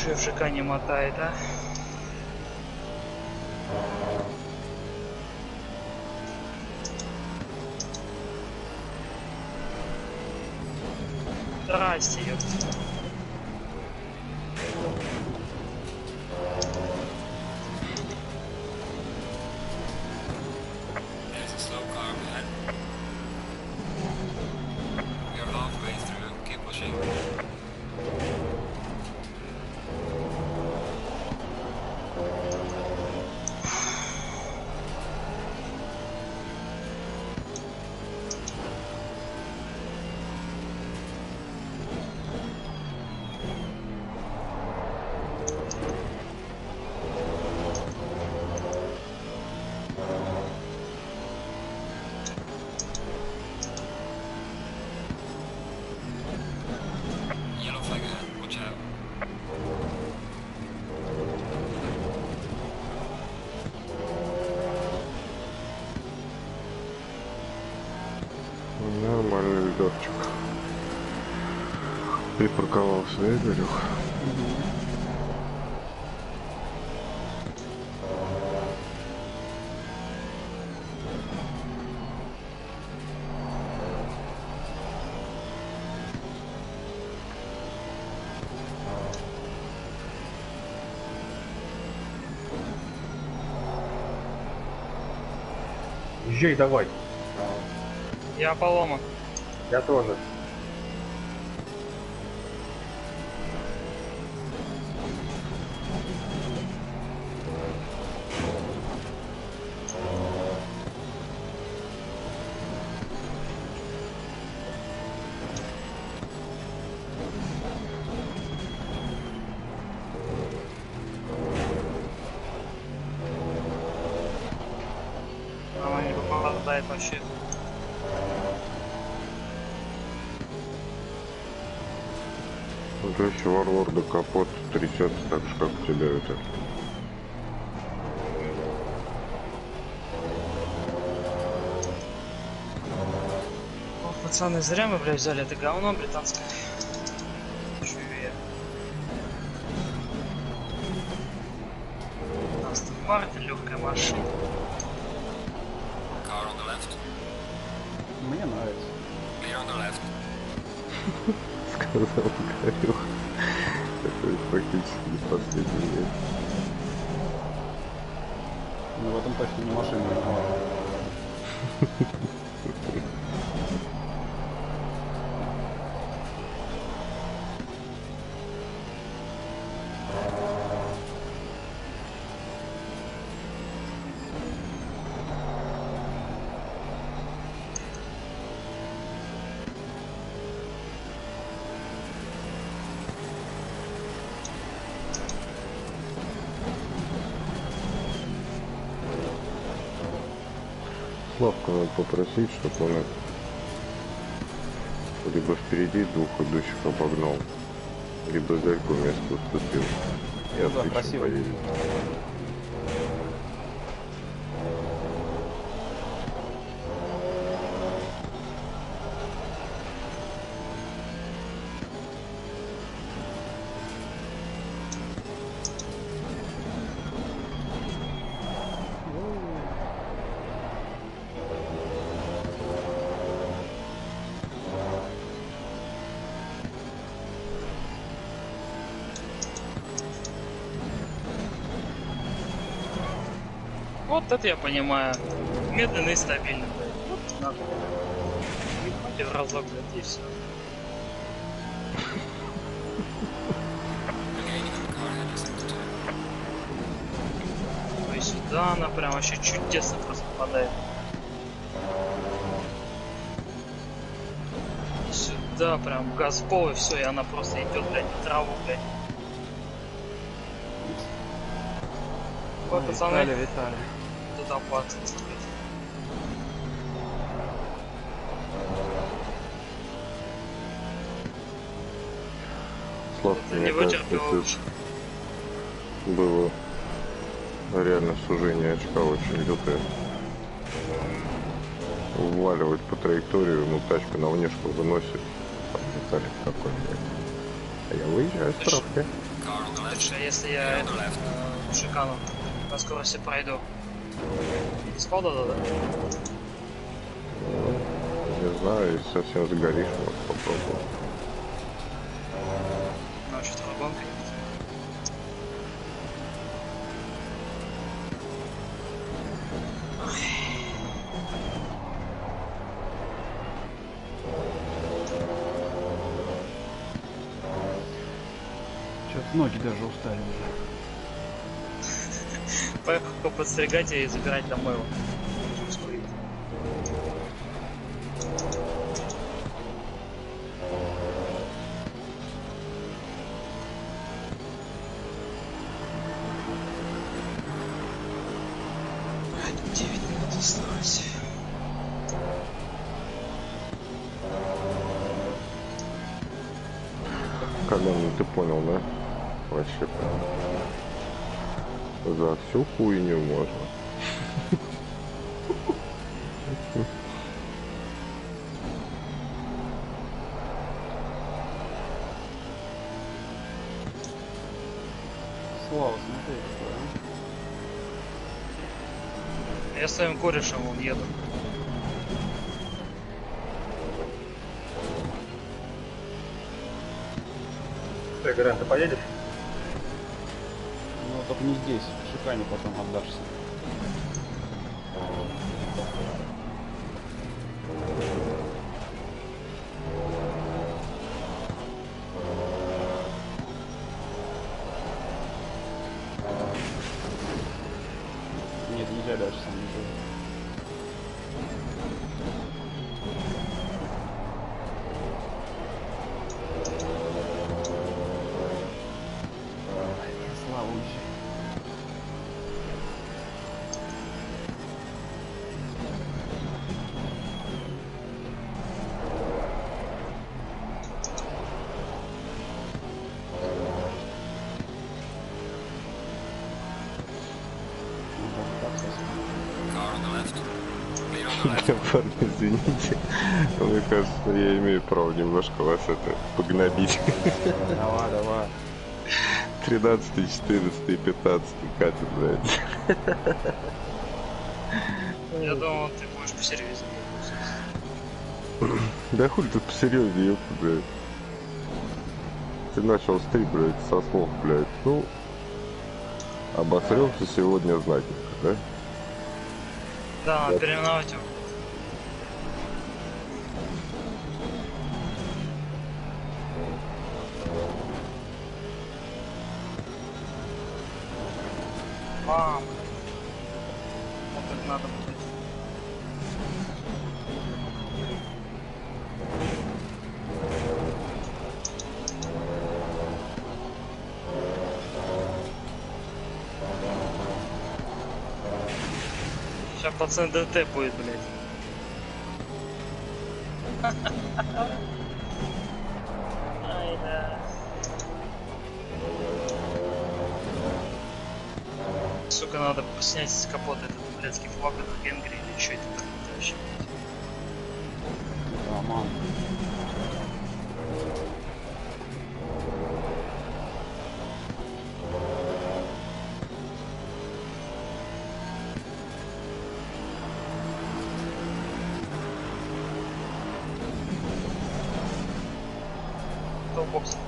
Че в ЖК не мотает, а? Здрасте, ёпта. There's a slow car ahead. We are halfway through. Keep pushing. Yellow flag ahead. Watch out. Нормальный льдовчик. Припарковался, да, Игорюх? Езжай давай. Я поломан. Я тоже. Она не попадает вообще. Вот если варлорда капот трясется так же, как у тебя это. Ох, пацаны, зря мы, блядь, взяли это говно британское. Чё я? Астон Мартин, легкая машина. Car on the left. Мне нравится. Clear on the left. Сказал Игорюх. Это практически не последний век. Но в этом точно не машина виновата. Славку надо попросить, чтобы он это, либо впереди двух идущих обогнал, либо Зельку место уступил. И Да, отлично красиво. поедет. Вот это я понимаю. Медленно и стабильно, блядь. Вот надо. Ебать в разок, блядь, и все. Remaining on the car ahead is sector 2. То есть сюда она прям вообще чудесно просто попадает. И сюда прям газ в пол и все, и она просто идет, блядь, в траву, блядь. Вот, пацаны, Виталий. туда плакать, блядь. Славка, Это не мне кажется, вытерпело тут лучше. было реально сужение очка очень лютое. Вваливать по траектории, ну тачка на внешку выносит. Там Виталик такой, блядь. А я выезжаю с Слушай, травки. Car on the left. Лучше, если Clear я on the left. шикану на скорости пройду. Спал да? Не знаю, если совсем загоришь, может попробовать. А, что-то гонка. Что-то ноги даже устали уже. Поехал подстригать и забирать домой его. Когда ты понял, да? Вообще прям. За всю хуйню можно. Слава, смотри, какой, Я с своим корешем вон еду. Ты, Гаран, ты поедешь? Ну, только не здесь, в Шикане потом отдашься. Нет, нельзя дальше сам не живу. Славующий. Car on the left. Clear on the left. Парни, извините. Мне кажется, я имею право немножко вас это погнобить. Давай, давай. 13, 14, 15 катит, блядь. Я думал, ты будешь посерьезнее. Да хуй тут посерьезнее, ёпта, блядь. Ты начал стрим, блядь, со слов, блядь. Ну, обосрёмся сегодня знатненько, да? Да, надо переименовать его. Мам. Вот так надо будет. Сейчас пацан ДТ будет, блядь. Ай, да. Сука, надо снять с капота этот блядский флаг от Венгрии или еще это такое вообще. Роман. Толбокс.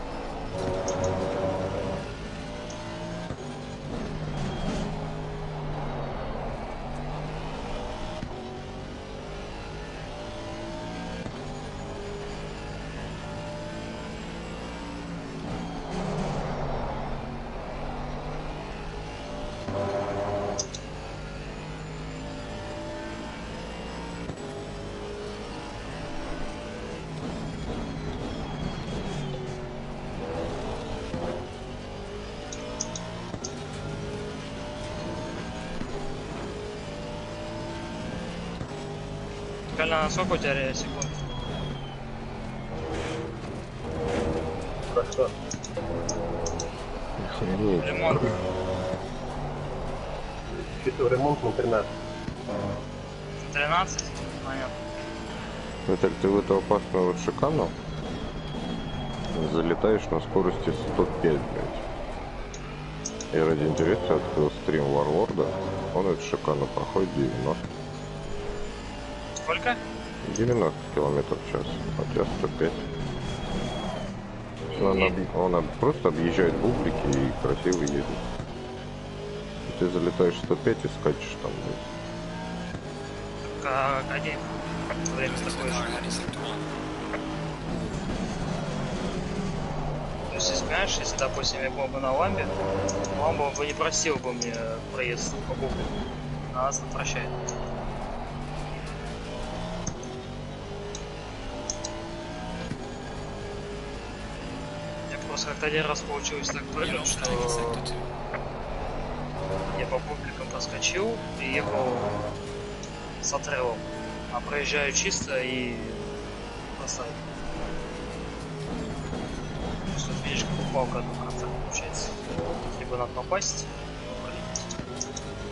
Коля, сколько у тебя секунд? Хорошо. Охренеть. Ремонт. Чисто ремонт на 13. 13? Понятно. Виталь, ты в эту опасную вот шикану? залетаешь на скорости 105, блядь. Я ради интереса открыл стрим Варлорда. Он это шикарно проходит 90. Сколько? 90 километров в час. А у тебя 105. Он просто объезжает бублики и красиво едет. И ты залетаешь 105 и скачешь там, блядь. Как один. Время такое же. То есть, если, понимаешь, если, допустим, я был бы на ламбе, ламба бы не просил бы мне проезд по бублику. А нас прощает. Просто как-то один раз получилось так прыгнуть, что я по бубликам проскочил и ехал с отрывом, а проезжаю чисто и поставил. То есть вот видишь, как палка одну конца получается. Либо надо попасть, либо пролететь.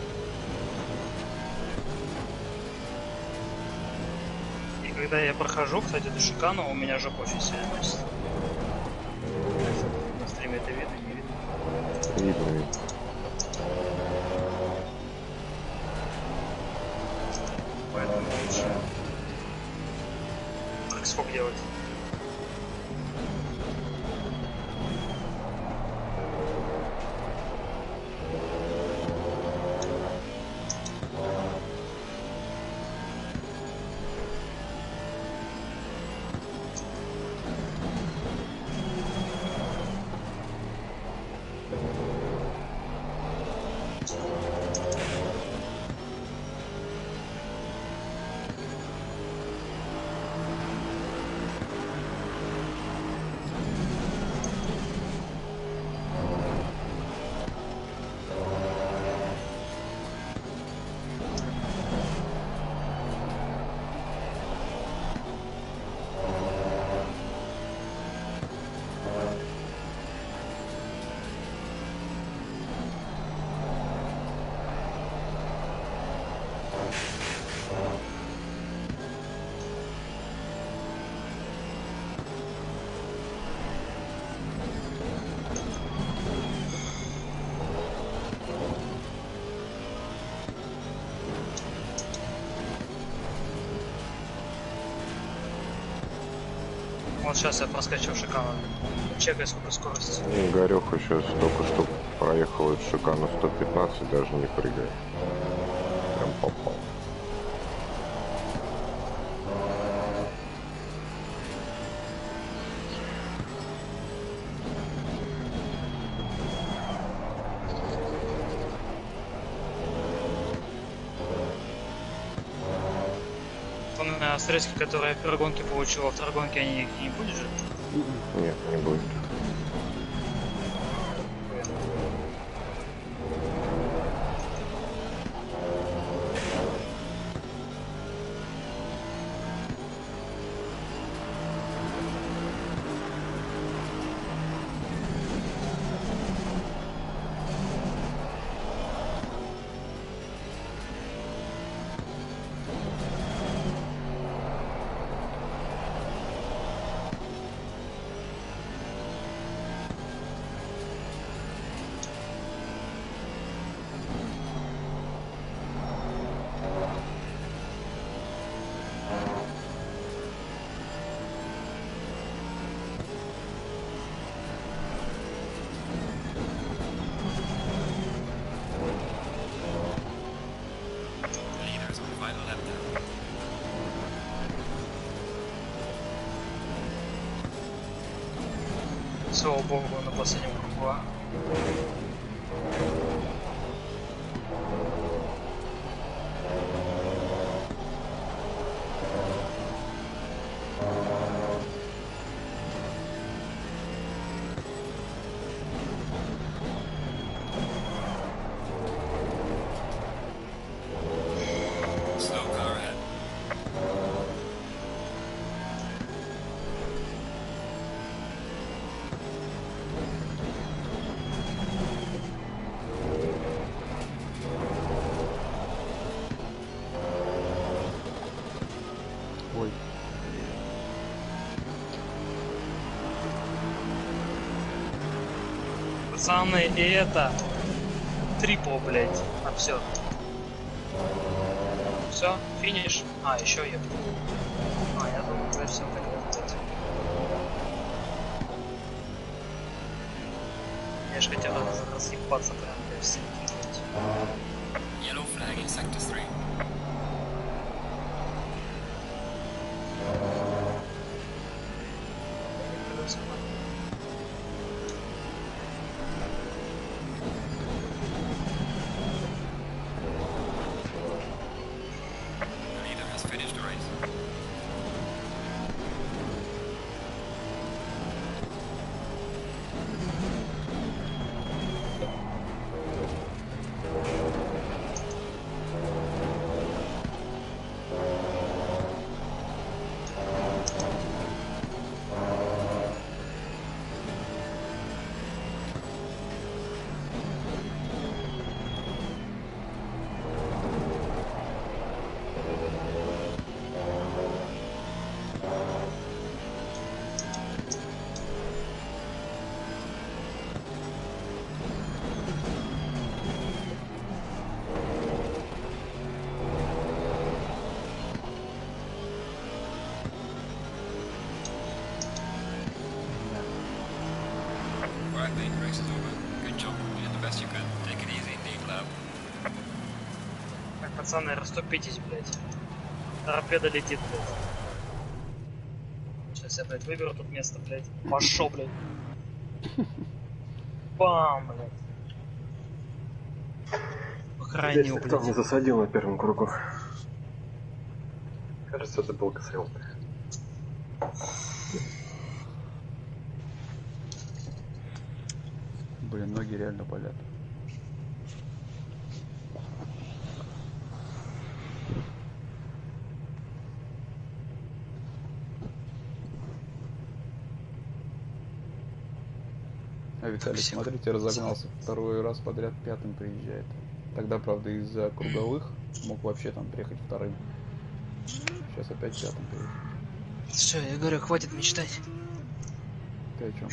И когда я прохожу, кстати, эту шикану, у меня жопа очень сильно носит. На стриме это видно, не видно? Видно. Поэтому лучше сколько делать. Вот сейчас я проскочил шикарно. Чекай, сколько скорость. Игорёха сейчас только что проехал эту шикану 115, даже не прыгая. Прям попал. На стрессе, которые я в первой гонке получил, а в второй гонке они не будет же? Нет, не будет. Слава богу, на последнем кругу. Пацаны, и это... Трипл, блядь. А, все. Все, финиш. А, еще я. А, я думал, что все так делать. Я же хотел разъебаться прям для всех. Yellow flag in sector 3. The leader has finished the race. Right, mate, race is over. Good job. You did the best you could. Take it easy indeed, lab. Так, пацаны, расступитесь, блядь. Торпеда летит, блядь. Сейчас я, блядь, выберу тут место, блядь. Пошел, блядь. Бам, блядь. Похоронил, Кто блядь. не засадил на первом кругу? Кажется, это был КСЛ. Блин, ноги реально болят. А Виталий, смотрите, разогнался второй раз подряд, пятым приезжает. Тогда, правда, из-за круговых мог вообще там приехать вторым. Сейчас опять пятым приедет. Все, я говорю, хватит мечтать. Ты о чем?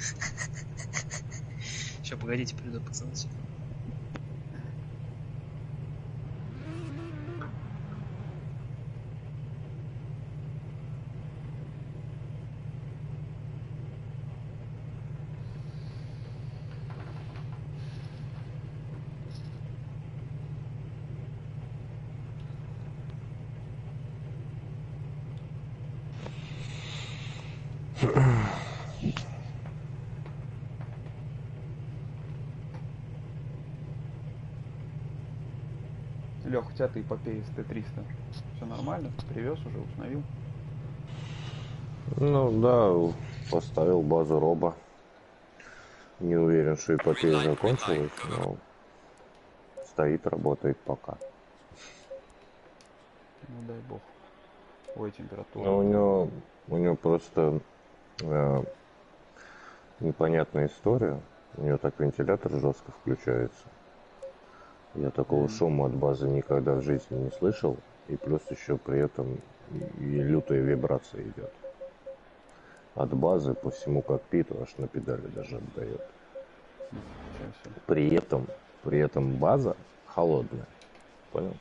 Сейчас, погодите, приду, пацаны. Лех, у тебя-то эпопея с Т-300. Все нормально? Привез уже, установил? Ну да, поставил базу роба. Не уверен, что эпопея закончилась, но стоит, работает пока. Ну дай бог. Ой, температура. Но у него просто непонятная история. У него так вентилятор жестко включается. Я такого шума от базы никогда в жизни не слышал. И плюс еще при этом и лютая вибрация идет. От базы по всему кокпиту аж на педали даже отдает. При этом база холодная. Понял?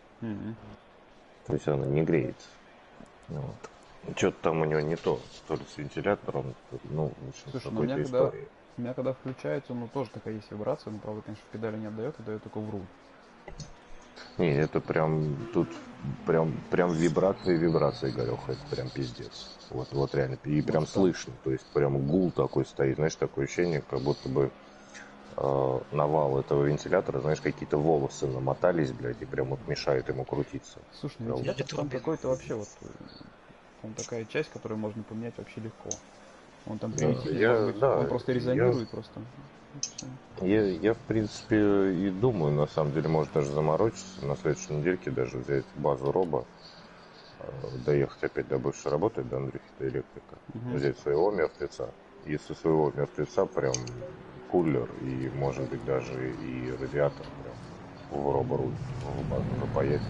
То есть она не греется. Вот. Что-то там у него не то. То ли с вентилятором, ну, в общем, слушай, какой-то истории. У меня когда включается, ну тоже такая есть вибрация, но правда, конечно, в педали не отдает, отдает только в руль. Не, это прям тут прям вибрации, Игорёха, это прям пиздец. Вот реально. И прям слышно. То есть прям гул такой стоит. Знаешь, такое ощущение, как будто бы на вал этого вентилятора, знаешь, какие-то волосы намотались, блядь, и прям вот мешают ему крутиться. Слушай, ну вентилятор там какой-то вообще вот... Он такая часть, которую можно поменять вообще легко. Он там примитивный, может быть, он просто резонирует просто. Я, в принципе, и думаю, на самом деле, может даже заморочиться, на следующей недельке даже взять базу роба, доехать опять до бывшей работы, до Андрюхи-то электрика, взять своего мертвеца, и со своего мертвеца прям кулер, и, может быть, даже и радиатор прям в робо-руль, в базу запаять.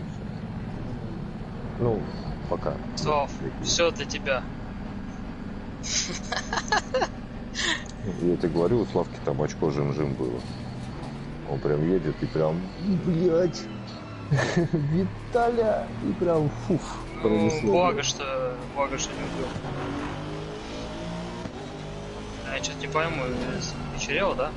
Ну, пока. Слав, все для тебя. Я тебе говорю, у Славки там очко жим-жим было. Он прям едет и прям, блядь, Виталя, и прям, фуф, Ну, пронесло. благо, что не убил. А я что-то не пойму, вечерело, да?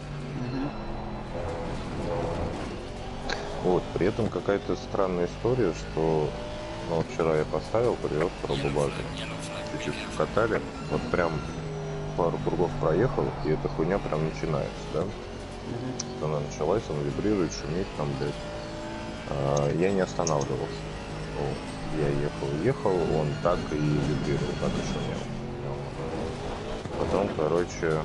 Вот, при этом какая-то странная история, что ну, вчера я поставил, привез пробу базы. Чуть-чуть катали, вот прям пару кругов проехал, и эта хуйня прям начинается, да? Она началась, он вибрирует, шумит там, блядь. Я не останавливался. Вот. Я ехал, он так и вибрировал, так и шумел. Потом, короче,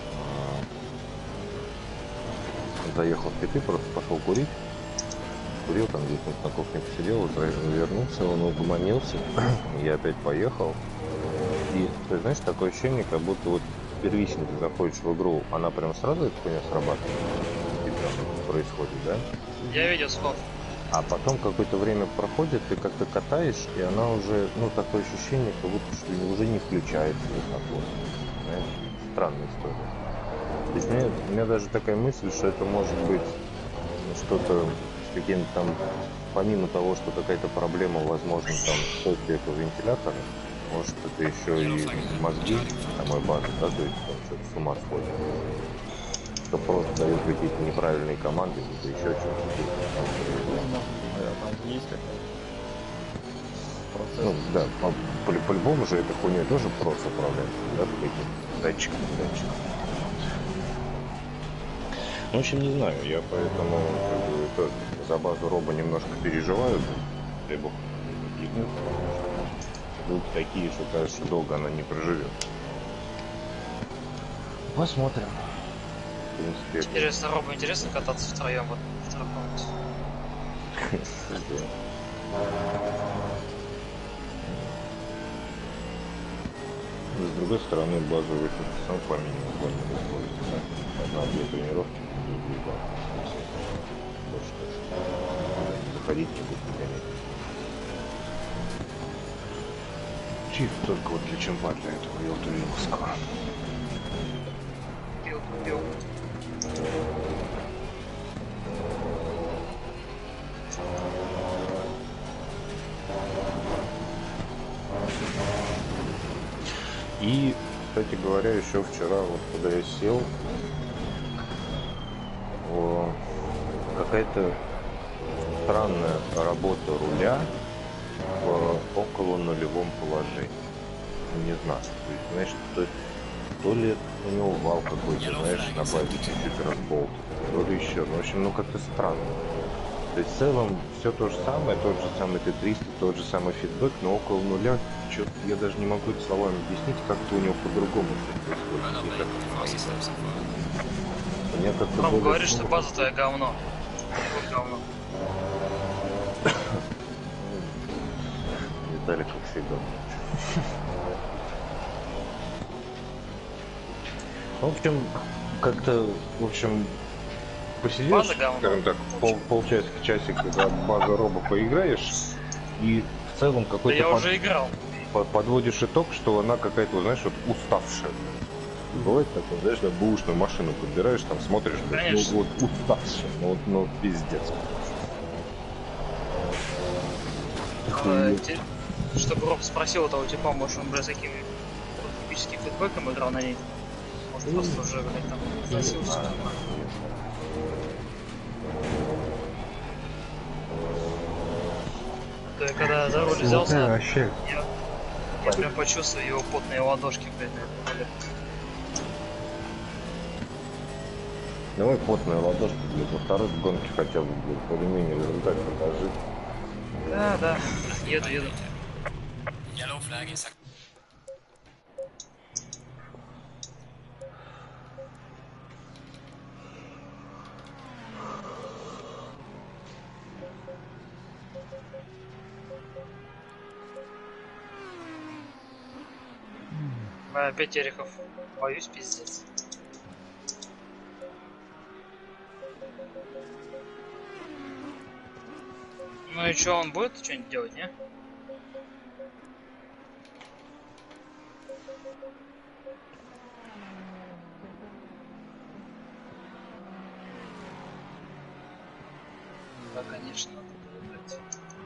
заехал в Киты, просто пошел курить. Курил там где-то на кухне посидел, вернулся, он угомонился, я опять поехал. И ты знаешь, такое ощущение, как будто вот первично ты заходишь в игру, она прям сразу эта хуйня срабатывает, и прям происходит, да? Я видел сход. А потом какое-то время проходит, ты как-то катаешь, и она уже, ну, такое ощущение, как будто что уже не включается никак вот. Знаешь, странная история. То есть у меня даже такая мысль, что это может быть что-то с каким-то там, помимо того, что какая-то проблема, возможно, там, в токе этого вентилятора, может, это еще и мозги самой базы, да, то есть там что-то с ума сходит. Что просто дают какие-то неправильные команды, или еще что-то. Там есть какой-то процесс. Ну, да, по-любому же эта хуйня тоже просто управляется, да, каким-то датчиком. В общем, не знаю, я поэтому как бы, это, за базу Роба немножко переживаю, дай бог, вдруг такие, что кажется, долго она не проживет. Посмотрим. В принципе, Теперь с Робой интересно кататься втроем вот в траконе. с другой стороны, базовый сам по минимуму используется. Одна-две тренировки, другие два. Больше точно. Заходить не будет гонять. Чиф только вот для чемпа для этого Елтуриновского. Пил. И, кстати говоря, еще вчера, вот когда я сел, какая-то странная работа руля в около нулевом положении. Не знаю, то есть, знаешь, то ли у него вал какой-то, знаешь, на базе чуть-чуть разболт, то ли еще, ну, в общем, ну как-то странно. То есть в целом все то же самое, тот же самый Т-300, тот же самый фидбэк, но около нуля, что-то я даже не могу это словами объяснить, как-то у него по-другому происходит. У меня как-то Ром более... говорит, что база твоя говно. Вот говно. Виталий, как всегда. В общем, как-то, посидишь, База говно. скажем так, полчасика, часик, когда база Роба поиграешь, и в целом Да какой-то я уже играл. подводишь итог, что она какая-то, знаешь, вот уставшая. Бывает такое, знаешь, на бэушную машину подбираешь, там смотришь, блядь, ну вот уставшая, ну пиздец. Чтобы Роб спросил у того типа, может он, блядь, с таким типическим фидбэком играл на ней. Может просто уже, блядь, там износился. То я когда за руль взялся, вообще. я прям почувствовал его потные ладошки, блядь, на этом руле. Давай потные ладошки, блядь, во второй гонке хотя бы, блядь, более-менее результат покажи. Да, еду. Yellow flag is Опять Терехов. Боюсь, пиздец. Ну и что, он будет что-нибудь делать, не? Да, конечно, надо было брать.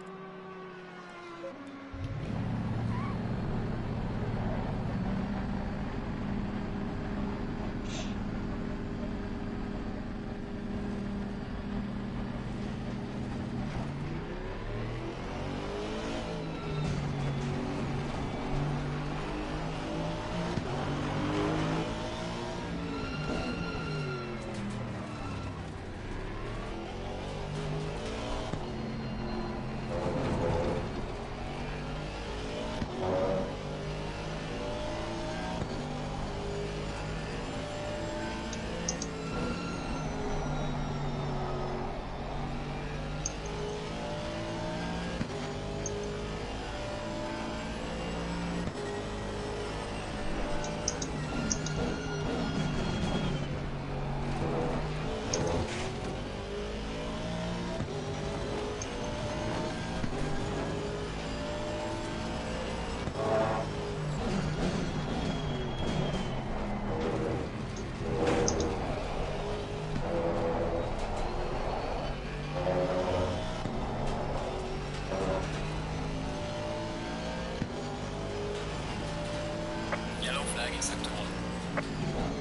Yellow flag in sector 1.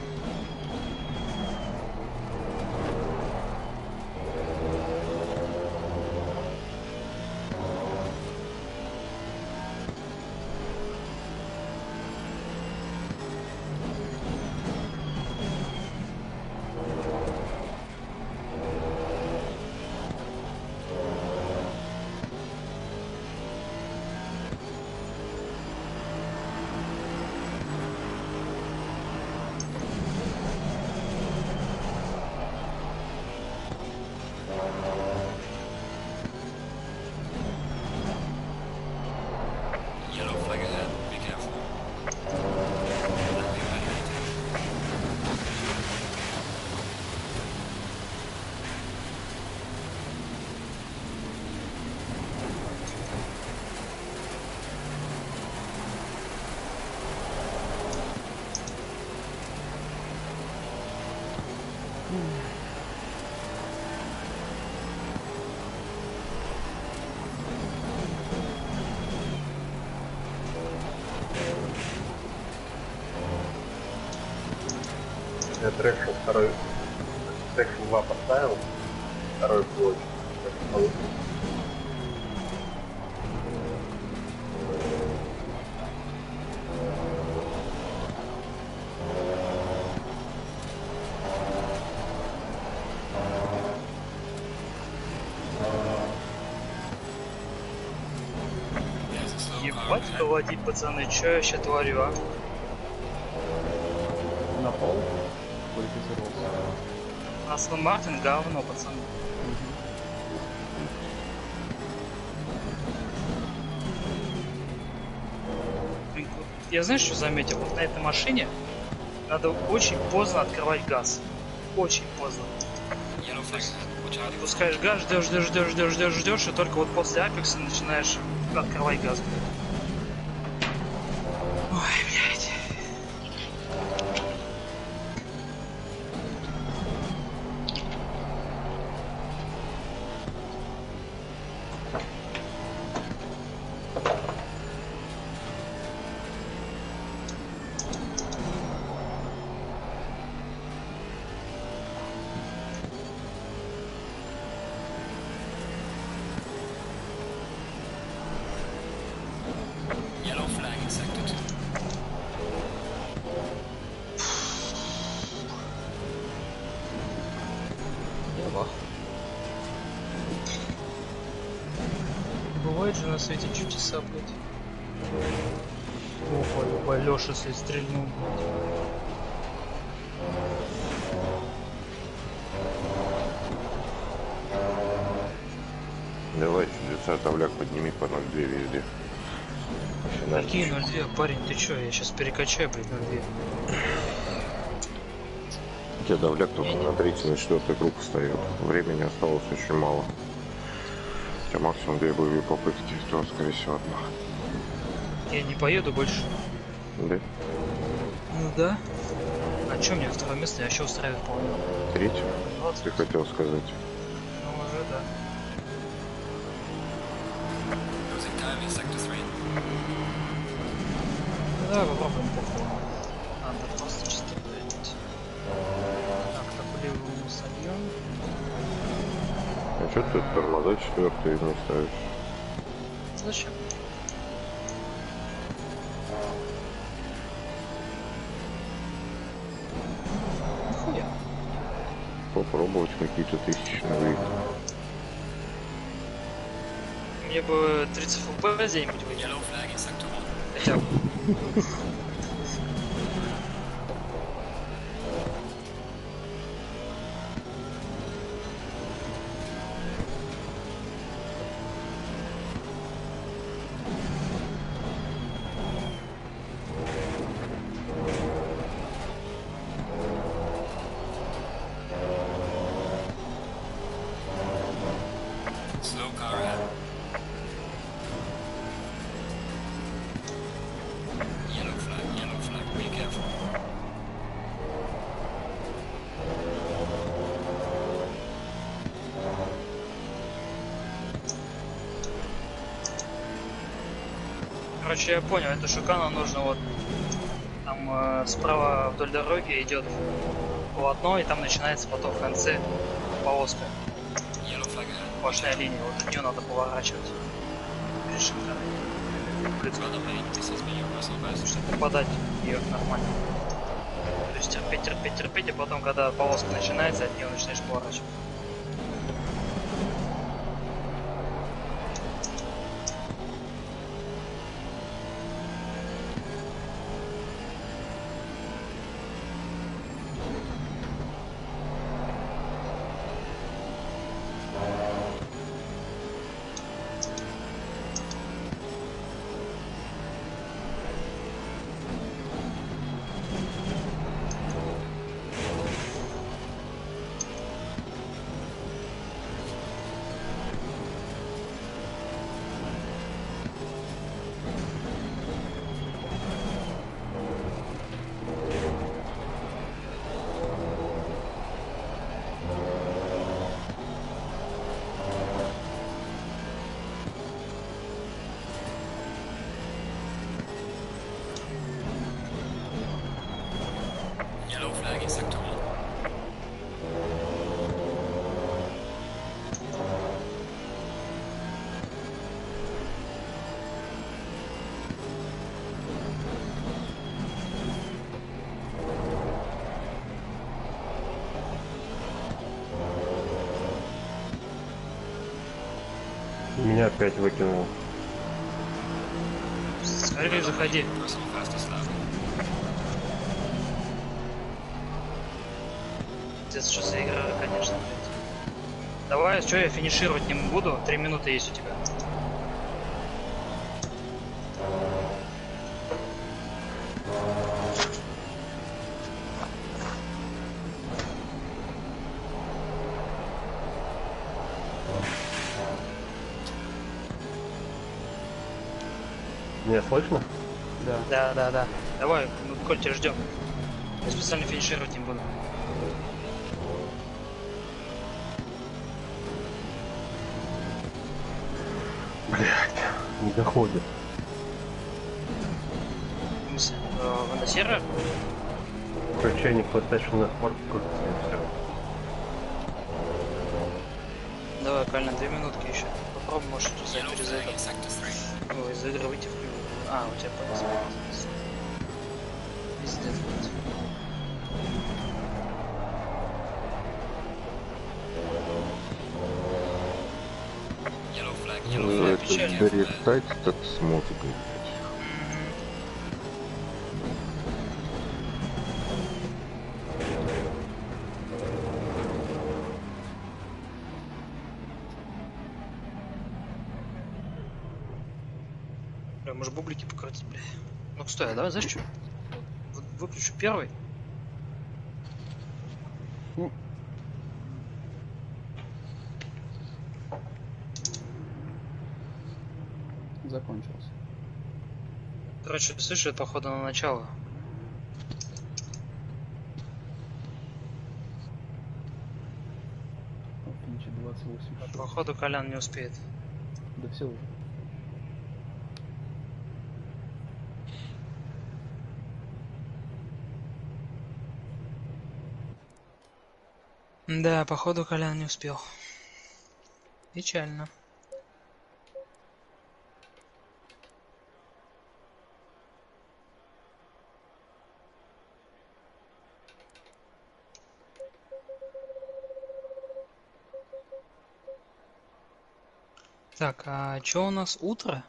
Yellow flag ahead, be careful. Let me evaluate it. Я трекшн второй, трекшн 2 поставил, второй блок. There's a slow car Ебать, ahead. колотить, пацаны, чё я вообще творю, а? На пол квалифицировался. Астон Мартин говно, пацаны. Блин, вот я знаешь, что заметил? Вот на этой машине надо очень поздно открывать газ. Очень поздно. Yellow flag ahead. Watch out. Отпускаешь газ, ждешь, и только вот после апекса начинаешь открывать газ. Ой, блядь. Yellow flag in sector 2. Бывает же на свете чудеса, блядь. Опа, Лёша если стрельнул, блядь. Давай, чудеса, давляк подними по 0,2 везде. Какие 0,2, парень, ты чё, я сейчас перекачаю, блядь, 0,2. У тебя давляк только на 3-й, на 4-й круг встает. Времени осталось очень мало. У тебя максимум 2 боевые попытки, то, скорее всего, одна. Я не поеду больше. Да? Ну да. А чё мне второе место? Я еще устраивает вполне. 3-й? 20. Ты хотел сказать. Ну уже да. Давай попробуем похуй. Надо просто чисто проверить. Так, топливо мы сольем. А что ты тормоза 4 не ставишь? Зачем? Нахуя? Попробовать какие-то тысячные выйти. Мне бы 30 FPS где-нибудь выйти. Yellow flag in sector 1. Хотя бы. Slow car ahead. Yellow flag, be careful. Короче, я понял, эту шикану нужно вот там справа вдоль дороги идет полотно, и там начинается потом в конце полоска. Yellow flag ahead. Сплошная линия, вот от нее надо поворачивать. Перед шинканой. Brother mate, this has been your personal best. Чтобы попадать в нее нормально. То есть терпеть, и потом, когда полоска начинается, от нее начинаешь поворачивать. Yellow flag in sector 1. Меня опять выкинул. Скорее заходи. Personal fastest lap. Это что за игра, конечно, блядь. Давай, что я финишировать не буду? 3 минуты есть у тебя. Меня слышно? Да. Да. Давай, ну, Коль, тебя ждем. Я специально финишировать не буду. Блять, не доходит. В смысле, вы на сервер? Включение PlayStation Network крутится и все. Давай, Калин, 2 минутки еще. Попробуй, может, из-за Yellow из flag in sector 3. ну, из игры выйти в плюс. А, у тебя повезло. Пиздец, блядь. Yellow flag, Ну, yellow flag. это печально. дорестать так с музыкой, блядь. Бля, может бублики покрутить, бля. Ну стой, а давай, знаешь что? Выключу первый. Закончился. Короче, слышишь, это походу на начало. Финчи 28. Походу Колян не успеет. Да все уже. Да, походу Колян не успел. Печально. Так, а чё у нас утро?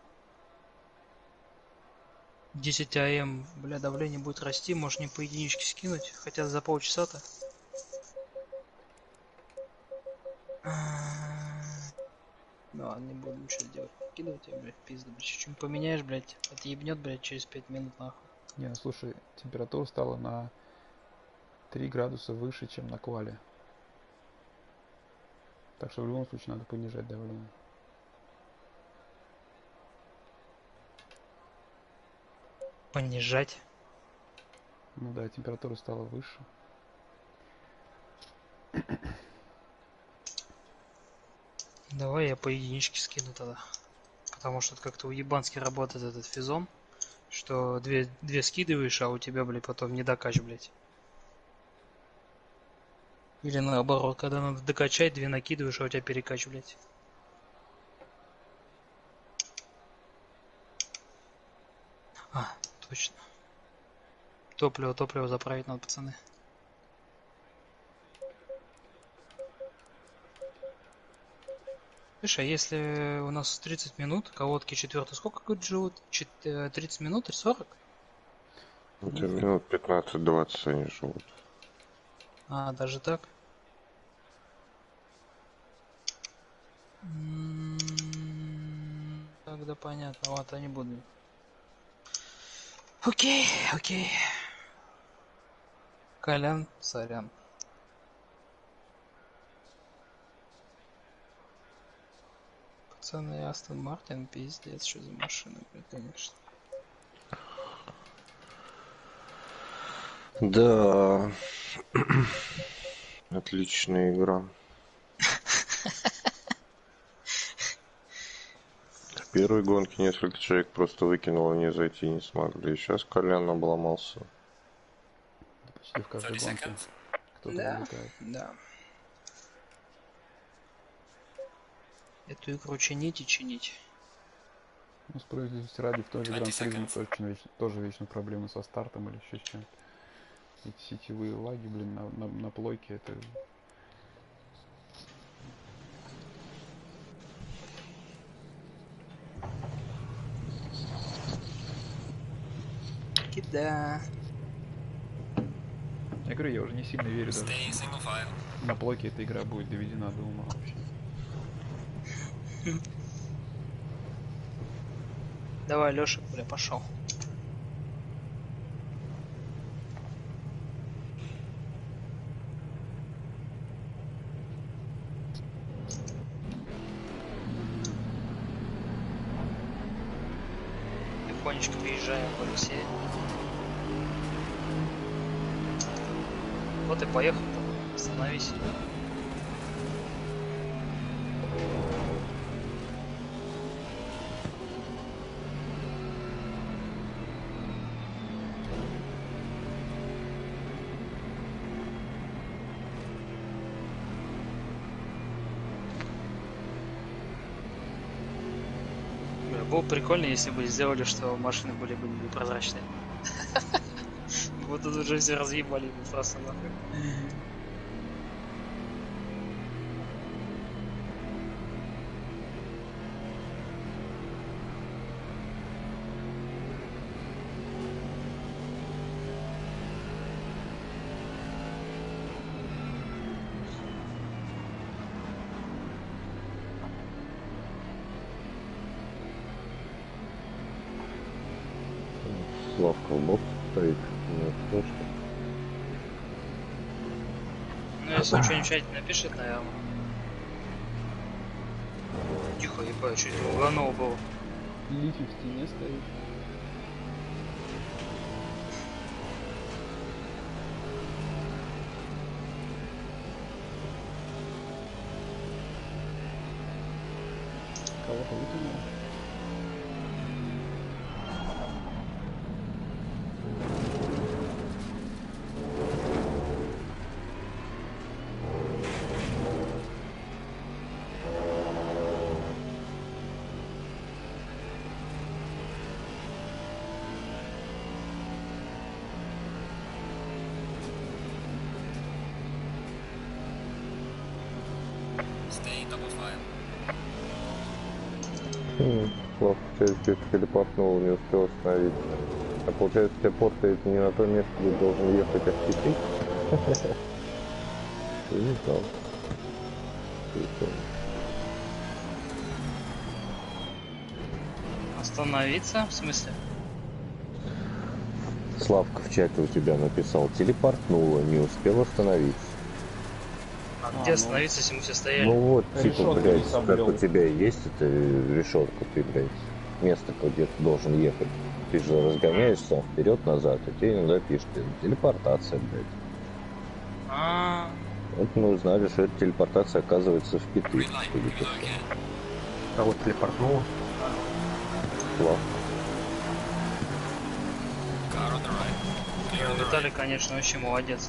10 АМ, бля, давление будет расти, может не по единичке скинуть, хотя за полчаса-то. Ну ладно, не буду ничего делать. Кидывать я, блядь, пизду, блядь. Что-нибудь поменяешь, блядь, отъебнет, блядь, через 5 минут, нахуй. Не, ну слушай, температура стала на 3 градуса выше, чем на квале. Так что в любом случае надо понижать давление. Понижать. Ну да, температура стала выше. Давай я по единичке скину тогда. Потому что как-то уебански работает этот физон. Что две скидываешь, а у тебя, блядь, потом не докач, блядь. Или наоборот, когда надо докачать, 2 накидываешь, а у тебя перекач, блядь. А, точно. Топливо заправить надо, пацаны. Слушай, а если у нас 30 минут, колодки 4, сколько, говорит, живут? 30 минут или 40? Это минут 15-20 они живут. А, даже так? Тогда понятно, вот они будут. Окей. Колян, сорян. Пацаны, Астон Мартин, пиздец, что за машина, блядь, конечно. Да. Отличная игра. В первой гонке несколько человек просто выкинуло, не зайти не смогли. Сейчас Колян обломался. Да почти в каждой 30 гонке seconds. кто-то Да, вылетает. да. Эту игру чинить и чинить. Ну, справедливости ради, в той же 20 Гран-Туризме seconds. тоже вечно проблемы со стартом или еще с чем-то. Эти сетевые лаги, блин, на плойке, это... Да. Я говорю, я уже не сильно верю даже, Stay что single file. на плойке эта игра будет доведена до ума вообще. Давай, Лёша, бля, пошел. Тихонечко приезжаем в Алексея. Вот и поехал. Остановись. Бля, было бы прикольно, если бы сделали, что машины были бы непрозрачные. Вот тут уже все разъебали бы просто нахуй. Славка в бокс стоит. Нет, точно. Ну, если он что-нибудь в чате напишет, наверное. Тихо, ебать, чуть не угонул был. Лифи в стене стоит. Кого-то выкинуло. double file. Плохо, все телепортнул, не успел остановиться. А получается, тебя портает не на то место, где должен ехать, а в Китай? Не знал. Остановиться? В смысле? Славка в чате у тебя написал, телепортнула, не успел остановиться. А где остановиться, если мы все стояли? Ну вот, типа, Решетку не блядь, соблюл. как у тебя есть эта решетка, ты, блядь, место, где ты должен ехать. Ты же разгоняешься вперед-назад, и тебе иногда пишет, телепортация, блядь. А, Вот мы узнали, что эта телепортация оказывается в Китай. Green light, судя по reload всему. again. А вот телепортнул. Славка. Car on the right. Clear on the right. Виталий, конечно, вообще молодец.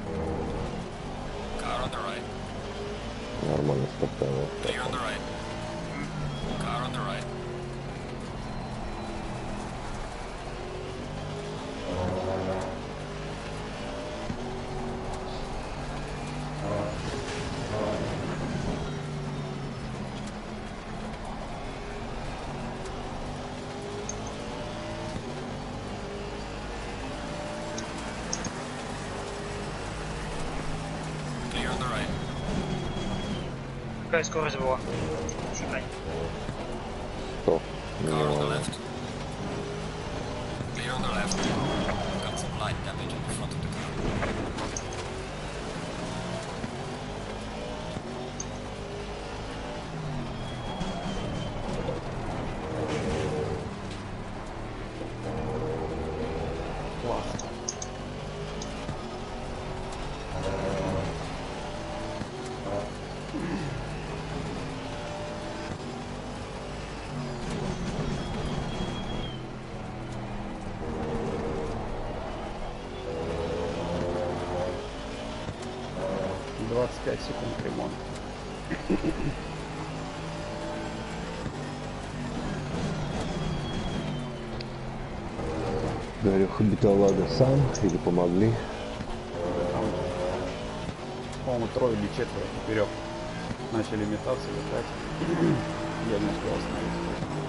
Car on the right. Нормально стартовал. Clear on the right. Car on the right. Clear on the right. Какая скорость была? Шикарно. Что? Car on the left. Clear on the left. Got some light damage on the front of the car. Класс. «25 секунд ремонт». Горюха битолага сам или помогли? По-моему, трое или четверо поперек начали метаться, летать. Я не успел остановиться.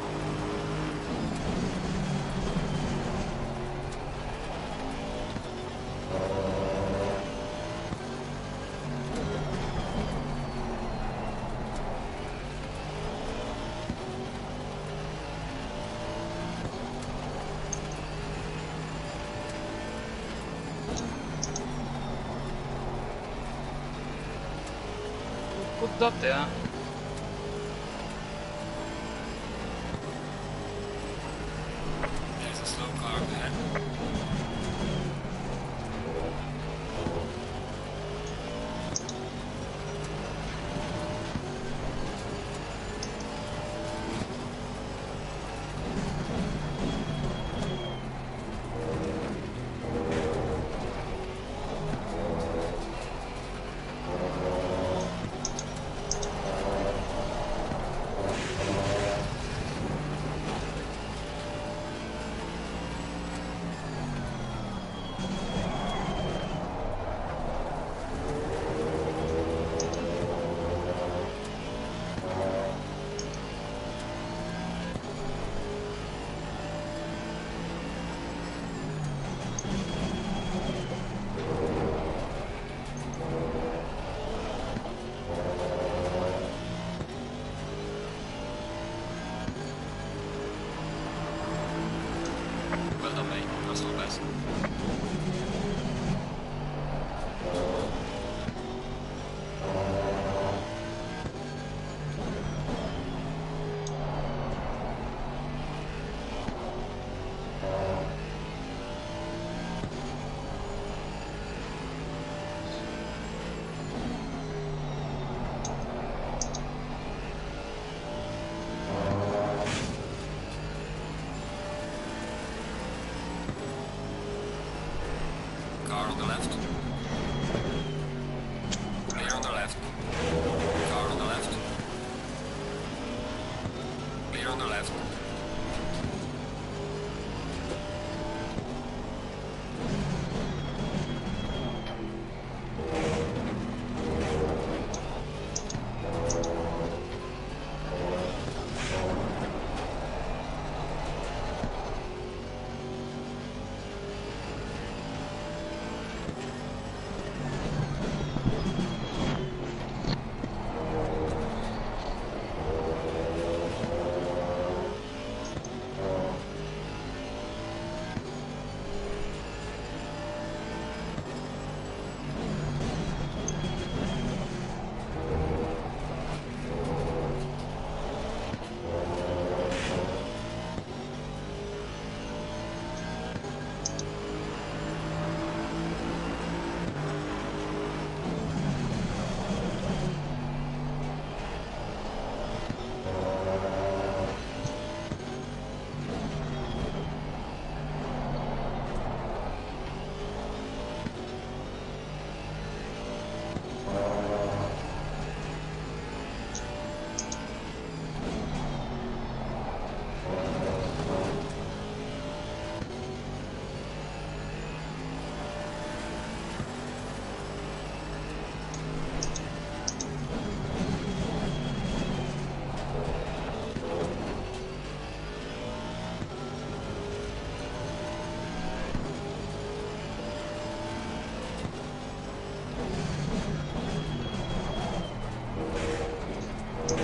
Куда ты, а? There's a slow car ahead. Well done, mate. Personal best. Car on the left. Clear on the left. Car on the left. Clear on the left.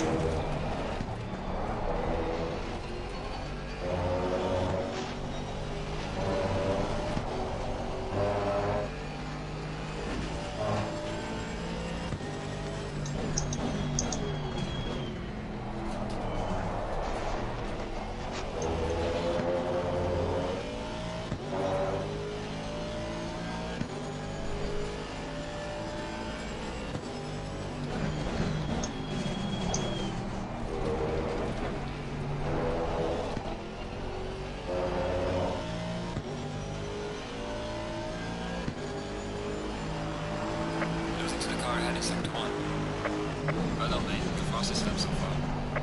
Losing to the car ahead in sector 1. Well done, mate. The fastest step so far.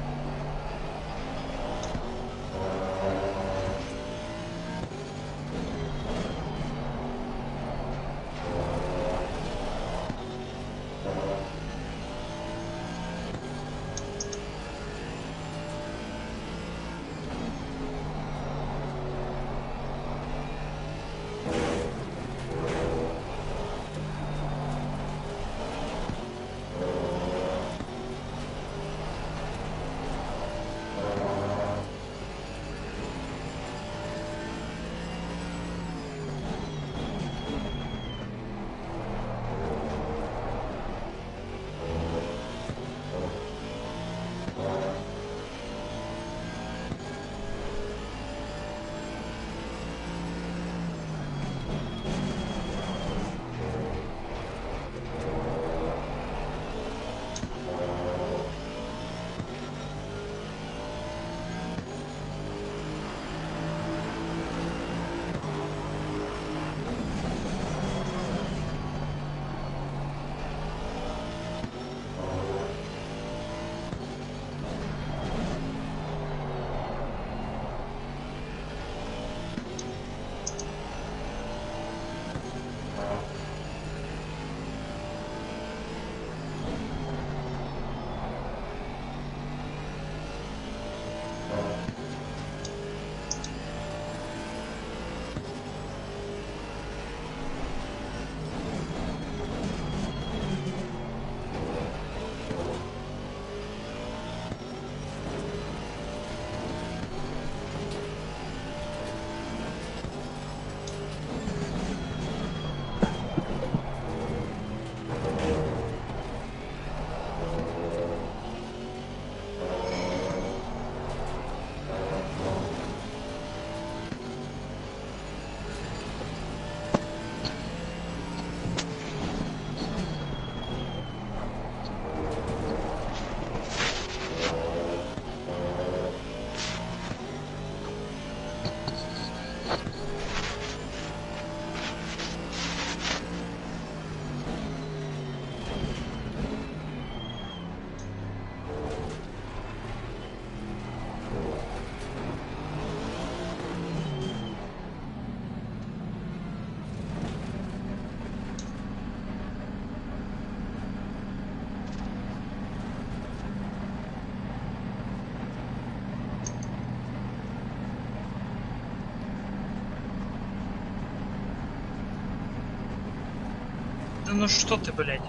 Да ну что ты, блядь?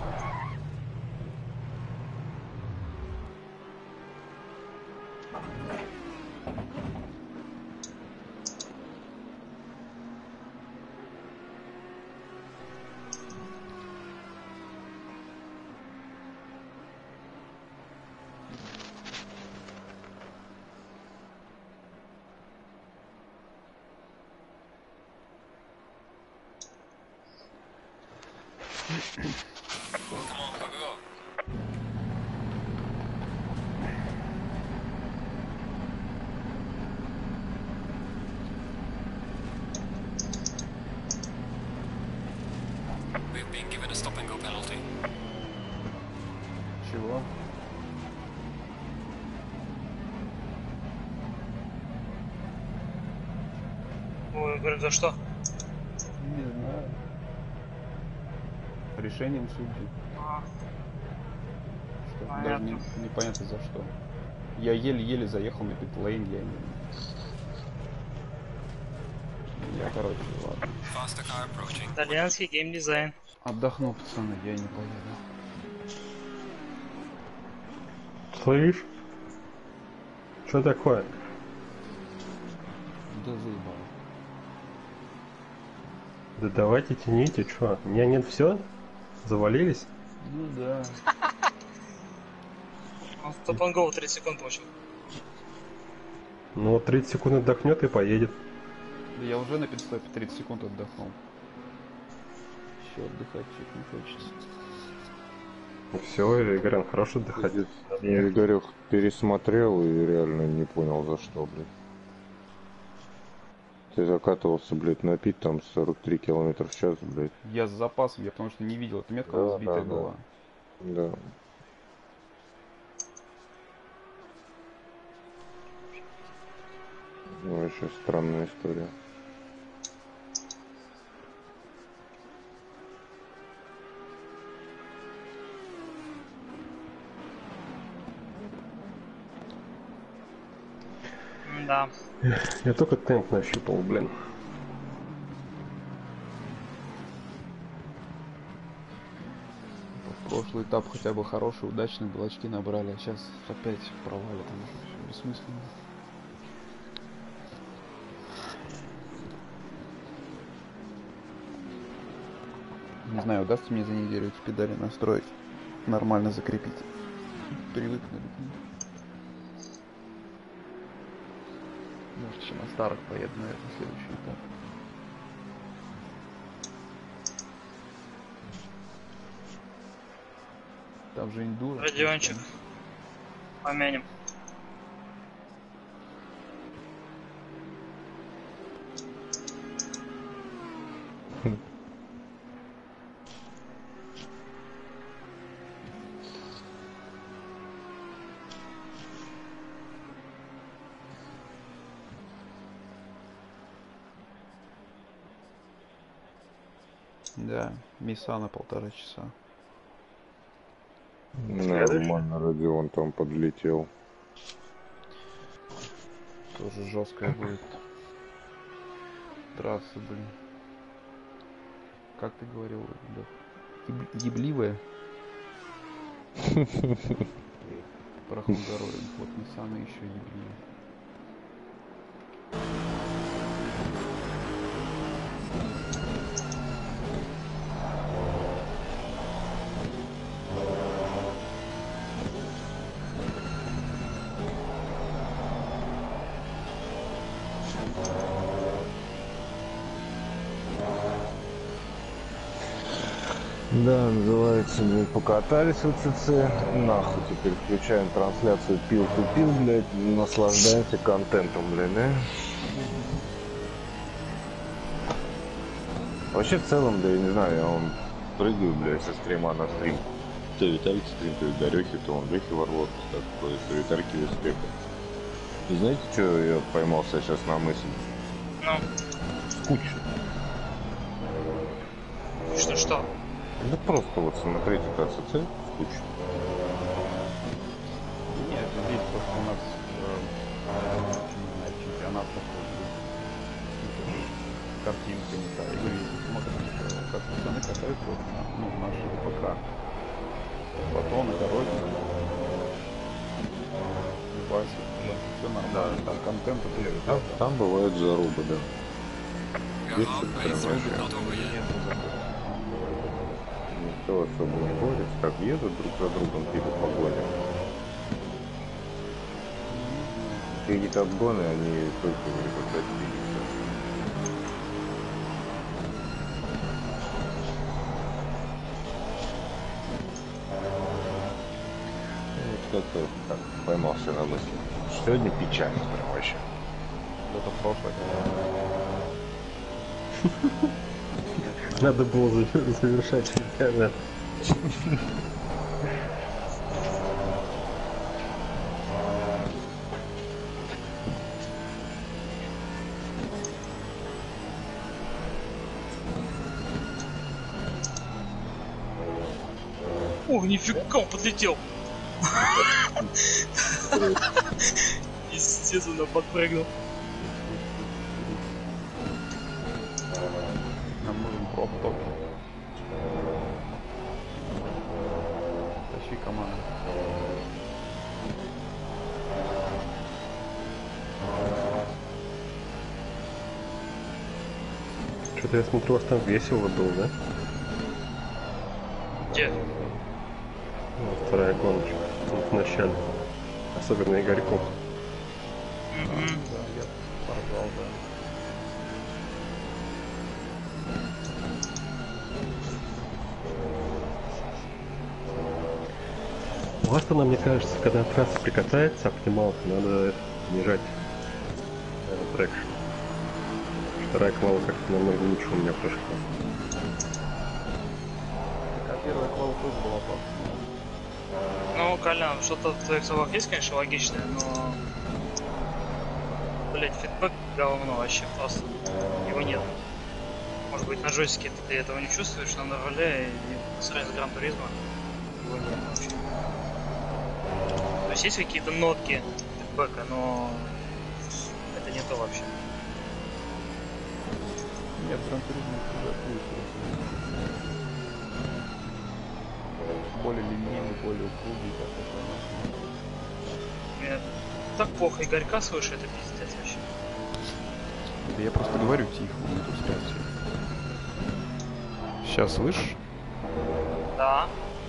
Come on, go, go, go. We've been given a stop and go penalty. Чего? Ой, говорю, за что? Не знаю. Решением судьи. А, Что, понятно. даже непонятно за что. Я еле-еле заехал на питлейн, я, короче, ладно. Faster car approaching. Итальянский геймдизайн. Отдохну, пацаны, я не поеду. Слышь? Что такое? Да заебал. Да давайте тяните, что? У меня нет все? Завалились? Ну да. Он в топ-ан-гоу 30 секунд получил. Ну, 30 секунд отдохнет и поедет. Да я уже на пидстопе 30 секунд отдохнул. Еще отдыхать чуть не хочется. Все, Игорь, хорош отдыхать. Я Игорек пересмотрел и реально не понял за что, блядь. Ты закатывался, блядь, на пит там 43 км в час, блядь. Я с запасом, я потому что не видел, эта метка Да, сбитая да, была. Да. Ну, еще странная история. Да. Я только темп нащупал, блин. Прошлый этап хотя бы хороший, удачный был, очки набрали, а сейчас опять провалит, все бессмысленно. Не знаю, удастся мне за неделю эти педали настроить, нормально закрепить. Привыкнули к ним. Может, еще на старых поеду, наверное, следующий этап. Там же эндуро. Родиончик. Помянем. Да, Миса на 1,5 часа. Нормально, Родион там подлетел. Тоже жесткая будет трасса, блин. Как ты говорил, Лёх? Ебливая. Про Хондороинг. Вот Ниссаны еще ебливее. Да, называется, мы покатались в ЦЦ, нахуй теперь включаем трансляцию пил-ту-пил, блядь, наслаждаемся контентом, блядь, да? Вообще, в целом, да, я не знаю, я вам прыгаю, блядь, со стрима на стрим. То Виталик стрим, то Игорёхи, то он Лехи ворвот, такое, то Витальки в успехах. И знаете, что я поймался сейчас на мысли? Ну, Скучно. что? Да просто вот смотреть это АЦЦ скучно. Нет, здесь просто у нас чемпионат такой с картинками, да, и вы смотрите, как пацаны катаются вот на наши ПК. Батоны, дороги, Вася, все нормально, там контент это Там бывают зарубы, да. Здесь Garage прям is вообще not over yet. никто особо не борется, так едут друг за другом какие-то погони. Какие-то обгоны, они только в результате двигаются. Вот как-то так поймался на мысли. Сегодня печально прям вообще. это прошлое. Надо было завершать чемпионат. Ох, нифига, он подлетел. Естественно, подпрыгнул. Нам нужен проф-топ. Тащи команду. Что-то я смотрю, у вас там весело было, да? Где? Вот вторая гоночка. Вот в начале. Особенно Игорьков. Мгм. Да, я порвал, да. У Астона, мне кажется, когда трасса прикатается, оптималка, надо снижать трекшн. Вторая клава как-то намного лучше у меня прошла. Так, а первая клава тоже была опасна. Ну, Колян, что-то в твоих словах есть, конечно, логичное, но... Блять, фидбэк говно вообще просто. Его нет. Может быть, на джойстике ты этого не чувствуешь, но на руле и по сравнению с Гран Туризмо его нет вообще. То есть есть какие-то нотки фидбэка, но это не то вообще. Нет, Гран Туризмо уже более линейный, более упругий, как это. Мне так плохо Игорька слышу, это пиздец вообще. Да я просто говорю тихо, у меня тут спят все. Сейчас слышишь? Да.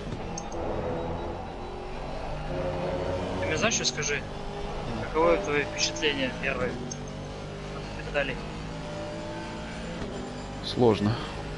Ты мне знаешь, что скажи? Каково твое впечатление первое от педалей? Сложно.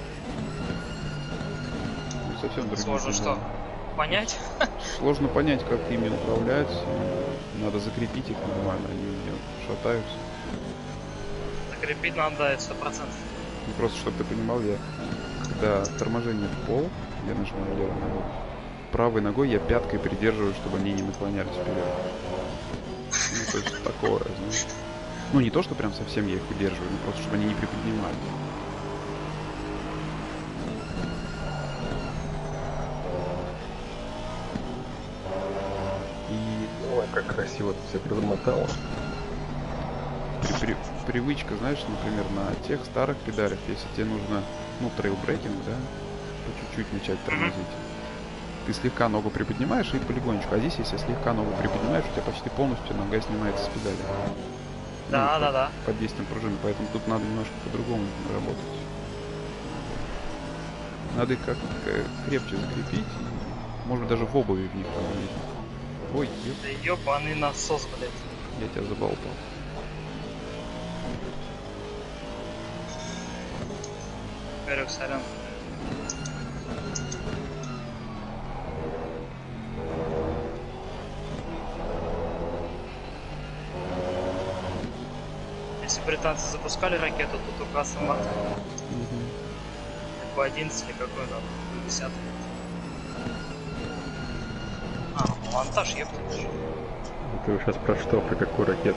Совсем другие Сложно педали. что? Понять? Сложно понять, как ими управлять. Надо закрепить их нормально, они у меня шатаются. Закрепить надо, да, это 100%. И просто, чтобы ты понимал, я когда торможение в пол, я нажимаю левой ногой, правой ногой я пяткой придерживаю, чтобы они не наклонялись вперед. Ну, то есть такое, знаешь. Ну, не то, что прям совсем я их удерживаю, но просто, чтобы они не приподнимались. Ой, как красиво ты все размотало. Привычка, знаешь, например, на тех старых педалях, если тебе нужно, ну, трейлбрейкинг, да, по чуть-чуть начать тормозить, ты слегка ногу приподнимаешь и полигонечку. А здесь, если слегка ногу приподнимаешь, у тебя почти полностью нога снимается с педали. Да, Ну, да, да. под действием пружины, поэтому тут надо немножко по-другому работать. Надо их как крепче закрепить, может быть, даже в обуви в них помогить. Ой, Да ёбаный насос, блядь. я тебя заболтал. Игорек, сорян. Если британцы запускали ракету, то только Астон Мартин. По 11 или какой там, 10. А, монтаж, ёпта. Ты сейчас про что? Про какую ракету?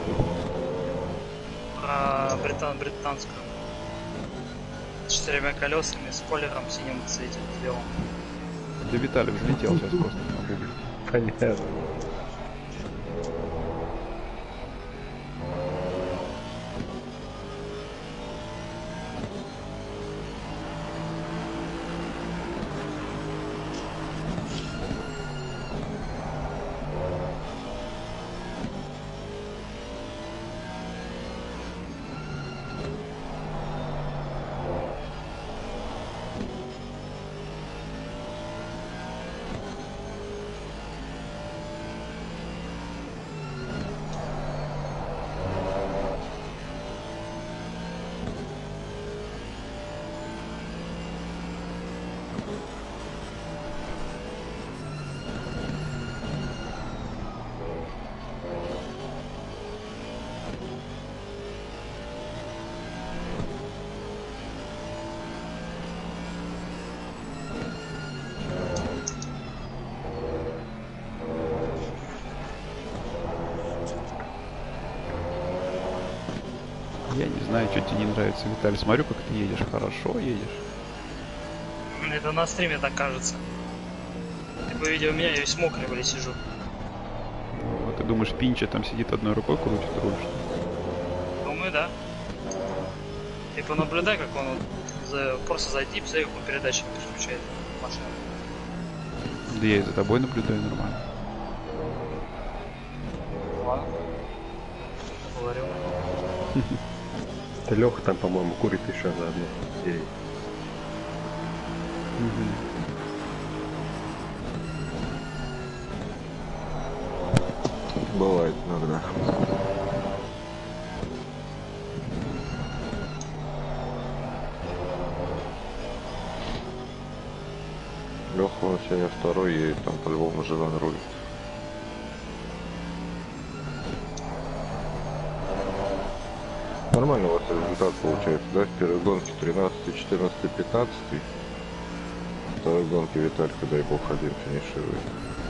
Про британскую. С 4 колесами, спойлером в синем цвете, в белом. Да Виталий взлетел сейчас просто на бубле. Понятно. Я не знаю, что тебе не нравится, Виталий. Смотрю, как ты едешь. Хорошо едешь. Это на стриме так кажется. Ты бы видел меня, я весь мокрый, блядь, сижу. Ну, ты думаешь, Пинча там сидит одной рукой, крутит руль, что ли? Думаю, да. Ты понаблюдай, как он вот просто за дип, за его передачами переключает машину. Да я и за тобой наблюдаю нормально. Ладно. Говорю. Леха там, по-моему, курит еще заодно. Бывает иногда. Леха, он сегодня второй едет, там по-любому жена рулит. Нормально у вас результат получается, да? В первой гонке 13, 14, 15. В второй гонке Виталька, дай бог, один финиширует.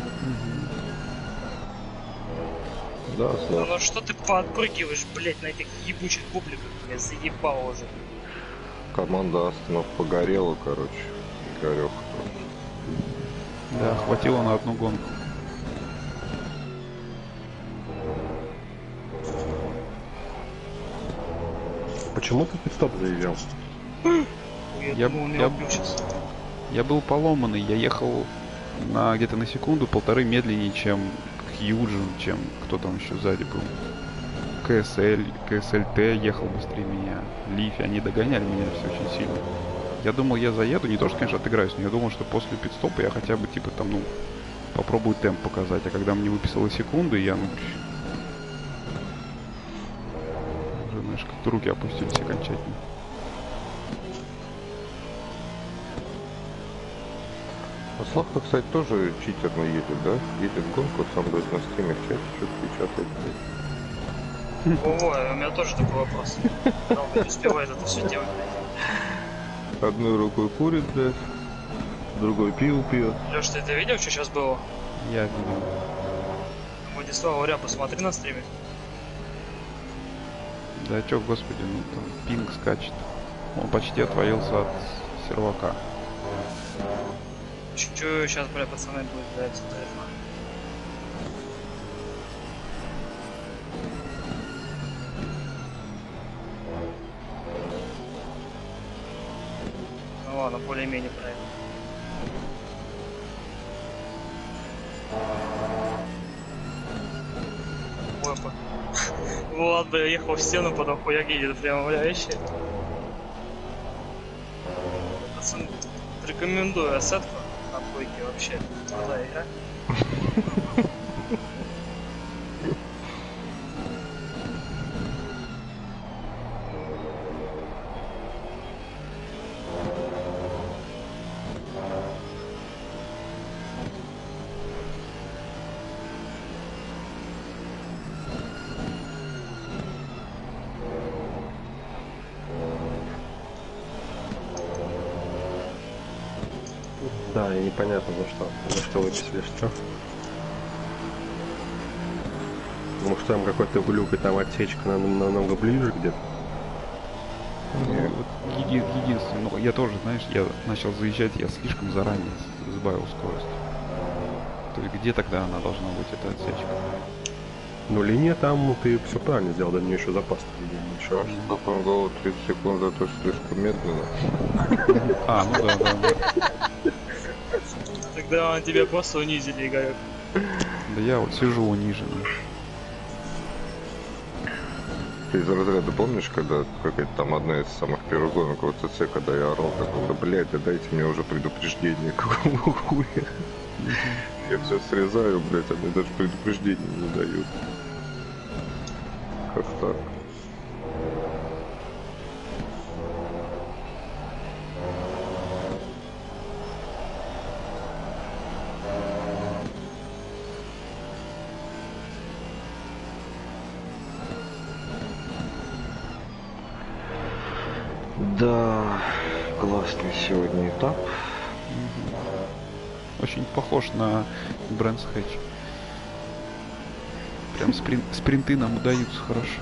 Да, Да Слав. ну что ты подпрыгиваешь, блять, на этих ебучих бубликах? Я заебал уже. Команда Астонов погорела, короче. Игореха тоже. Да, хватило на одну гонку. Почему ты пидстоп заезжал? Я думал, у него включится. Я был поломанный, я ехал где-то на секунду-полторы медленнее, чем Хьюджин, чем кто там еще сзади был. КСЛТ ехал быстрее меня, Лифи, они догоняли меня все очень сильно. Я думал, я заеду, не то что, конечно, отыграюсь, но я думал, что после пидстопа я хотя бы, типа, там, ну, попробую темп показать. А когда мне выписала секунды, я, ну, уже, знаешь, как-то руки опустились окончательно. А Славка, кстати, тоже читерно едет, да? Едет гонку, сам говорит на стриме в чате, что-то печатает. Ого, у меня тоже такой вопрос. Он не успевает это все делать. Одной рукой курит, блядь, другой пиво пьет. Леш, ты это видел, что сейчас было? Я видел. Владислав, Оря, посмотри на стриме. Да чё, господи, ну там пинг скачет. Он почти отвалился от сервака. Чё сейчас, бля, пацаны, будет, блядь, интересно. Ну ладно, более-менее правильно. Опа. Влад, бля, ехал в стену, потом хуяк едет прямо, бля, вообще. Пацаны, рекомендую ассетку на койке вообще. Крутая игра. Да, и непонятно за что выписали, что. Может там какой-то глюк и там отсечка намного ближе где-то. Ну, вот единственное, ну я тоже, знаешь, я начал заезжать, я слишком заранее сбавил скорость. То есть где тогда она должна быть, эта отсечка? Ну линия там, ты все правильно сделал, да, мне еще запас еще. Потом голову 30 секунд, зато слишком медленно. А, ну да. Тогда тебя просто унизили, Игорек. Да я вот сижу униженный. Ты из разряда помнишь, когда какая-то там одна из самых первых гонок в АЦЦ, когда я орал такой, да блядь, да дайте мне уже предупреждение, какого хуя. Я все срезаю, блядь, а мне даже предупреждения не дают. Как так? Да, классный сегодня этап. Очень похож на Brands Hatch. Прям спринты нам удаются хорошо.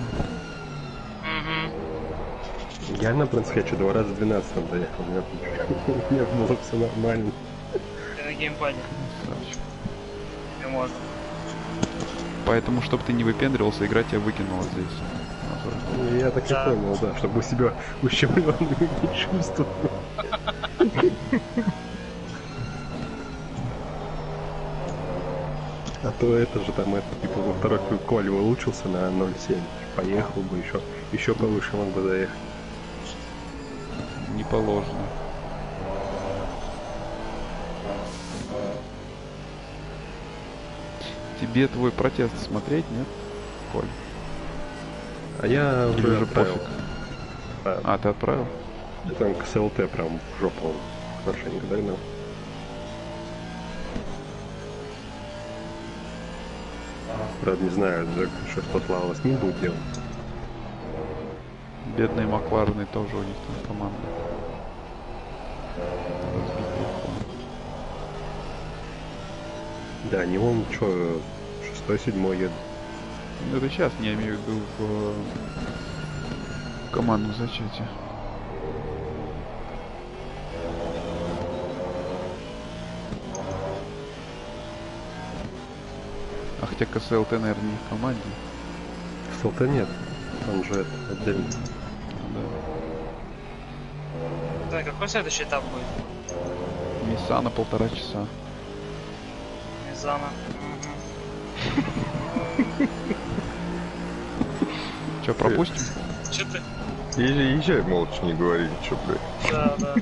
Я на Брэнсхэтче 2 раза 12 там доехал, у меня было все нормально. Ты на геймпаде. Тебе можно. Поэтому, чтобы ты не выпендривался, игра тебя выкинула здесь. Я так и понял, да, чтобы себя ущемленным не чувствовал. А то это же там, типа, во второй квале улучшился на 0.7. поехал бы еще повыше мог бы заехать. Не положено. Тебе твой протест смотреть, нет, Коль? А я Или уже же отправил. пофиг? А, ты отправил? Я там к СЛТ прям в жопу хорошенько догнал. Правда, не знаю, что послал вас не будет делать. Бедные Макларены тоже у них там команда. Разбить легко. Да, они вон, что, 6-7 едут. Ну это сейчас, я имею в виду в командном зачете. А хотя КСЛТ, наверное, не в команде. СЛТ нет, он же это отдельно. Да. Да, какой следующий этап будет? Месса на 1,5 часа. Мизана. Че, пропустим? Че ты? Езжай молча, не говори ничего, блядь. Да, да.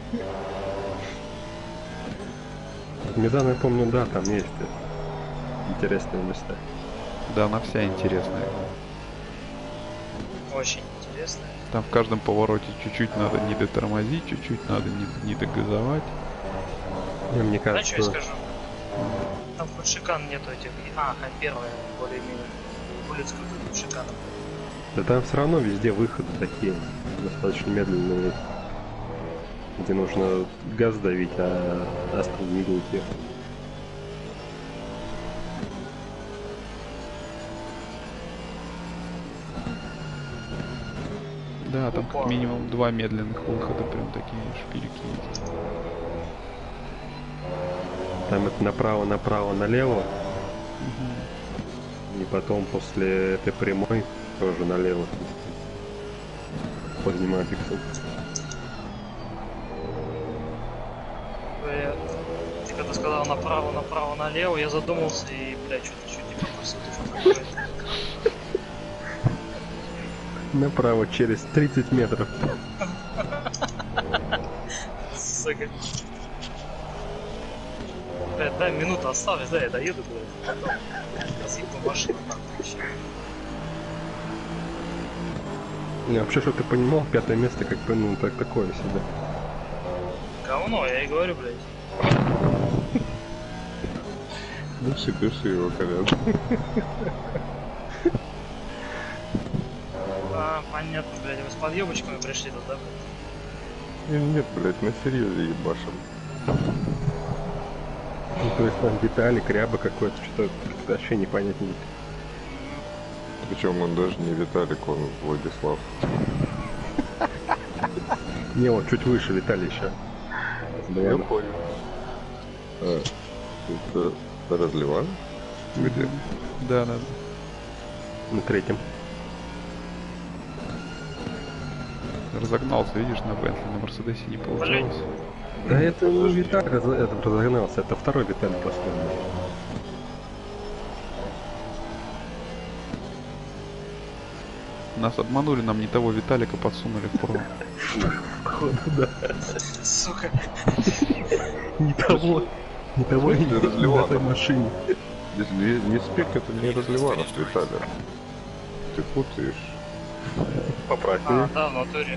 Мизан, я помню, да, там есть интересные места. Да, она вся интересная. Очень интересно. Там в каждом повороте чуть-чуть надо не дотормозить, чуть-чуть надо не догазовать. Мне Знаешь, кажется, что я скажу? Там хоть шикан нету этих. А, первая, более-менее. Улица как шиканов. да там все равно везде выходы такие, достаточно медленные, где нужно газ давить, а Астон не будет ехать. Да, там Опа. как минимум 2 медленных выхода, прям такие шпильки есть. Там это направо, налево, и потом после этой прямой тоже налево. Поздним апексом. Ты когда сказал направо, налево, я задумался и, блядь, что-то чуть не пропустил. Направо через 30 метров. Сука. Блядь, дай минуту осталось, да, я доеду, блядь. Потом разъеду машину нахуй еще. Не, вообще, что ты понимал, 5 место как бы, ну, так такое себе. Говно, я и говорю, блядь. Дыши его, Колян. А, понятно, блядь, вы с подъебочками пришли тут, да, блядь? Нет, блядь, на серьезе ебашим. Ну, то есть там Виталик, Ряба какой-то, что-то вообще непонятно. Причем он даже не Виталик, он Владислав. Не, вот чуть выше Виталий еще. Я понял. Это разливан? Где? Да, да. На 3-м. Разогнался, видишь, на Бентли, на Мерседесе не получилось. Да это не Виталий разогнался, это второй Виталий последний. Нас обманули, нам не того Виталика подсунули в про. Походу, да. Сука. Не того Слушай, не разливан. на той машине. Здесь не спик, это не разливанов, Виталий. Ты путаешь. Поправь А, меня. да, в натуре.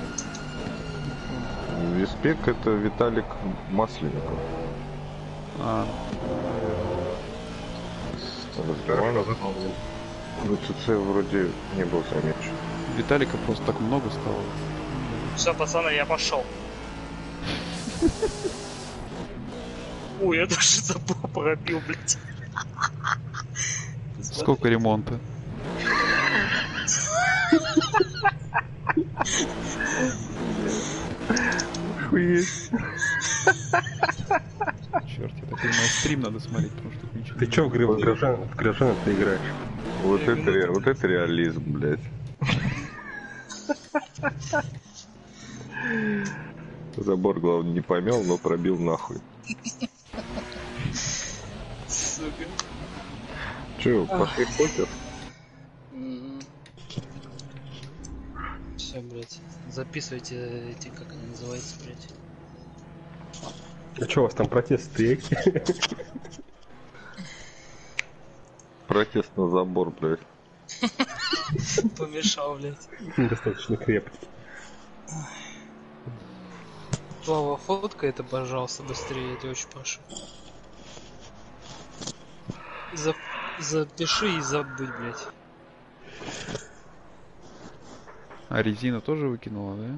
Виспек это Виталик Масленников. А, Разливанов в ЦЦ вроде не был замечен. Виталика просто так много стало. Все, пацаны, я пошел. Ой, я даже забыл, пробил, блядь. Сколько ремонта? Охуеть. Черт, я так понимаю, стрим надо смотреть, потому что тут ничего Ты не чё в Грожан ты играешь? Вот это реализм, блядь. Забор, главное, не помял, но пробил нахуй. Сука. Че, пошли в покер? Все, блядь. Записывайте эти, как они называются, блядь. А что у вас там протесты есть? Протест на забор, блядь. Помешал, блядь. Достаточно крепкий. Слава, фотка это, пожалуйста, быстрее, я тебя очень прошу. Запиши и забудь, блядь. А резину тоже выкинула, да?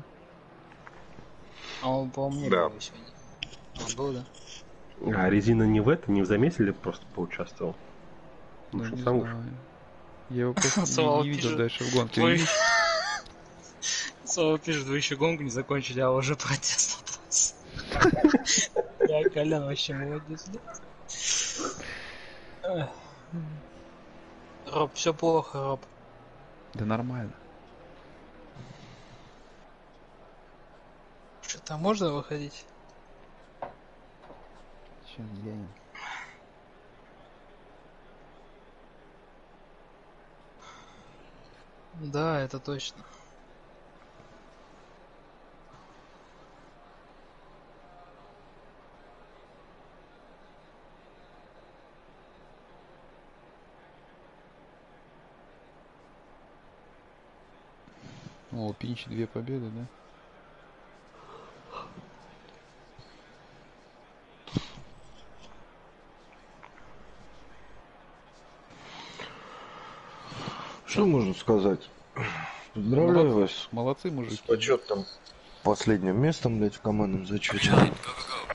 А он, по-моему, не Да. был сегодня. А, был, да? А резина не в замесе или просто поучаствовал? Ну, Что не сам знаю. Я его просто Слава не видел пишет, дальше в гонке. твой- Видишь? Слава пишет, вы еще гонку не закончили, а уже протест начался. Я, Колян, вообще молодец, блядь. Эх. Роб, все плохо, Роб. Да нормально. Что там можно выходить? Сейчас глянем. Да, это точно. О, Пинчи 2 победы, да? Что можно сказать? Поздравляю вас Молодцы, с мужики. почетным последним местом, блядь, в командном зачете. Behind, go,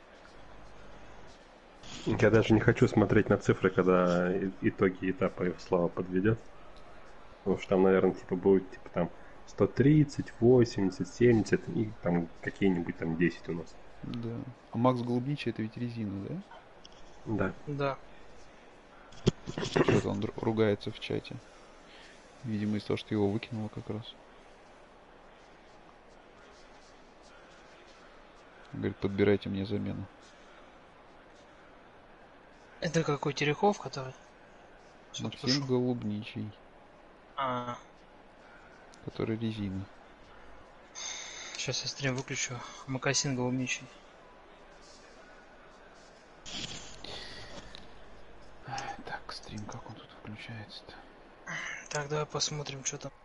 go, go. Я даже не хочу смотреть на цифры, когда итоги этапа Слава подведет. Потому что там, наверное, типа будет типа там 130, 80, 70 и там какие-нибудь там 10 у нас. Да. А Макс Голубничий это ведь резина, да? Да. Да. Что-то он ругается в чате. Видимо, из-за того, что его выкинуло как раз. Говорит, подбирайте мне замену. Это какой Терехов, который? Максим Голубничий, А, который резина. сейчас я стрим выключу. Макасин голубничий. Так, стрим как он тут включается-то? Так, давай посмотрим, что там.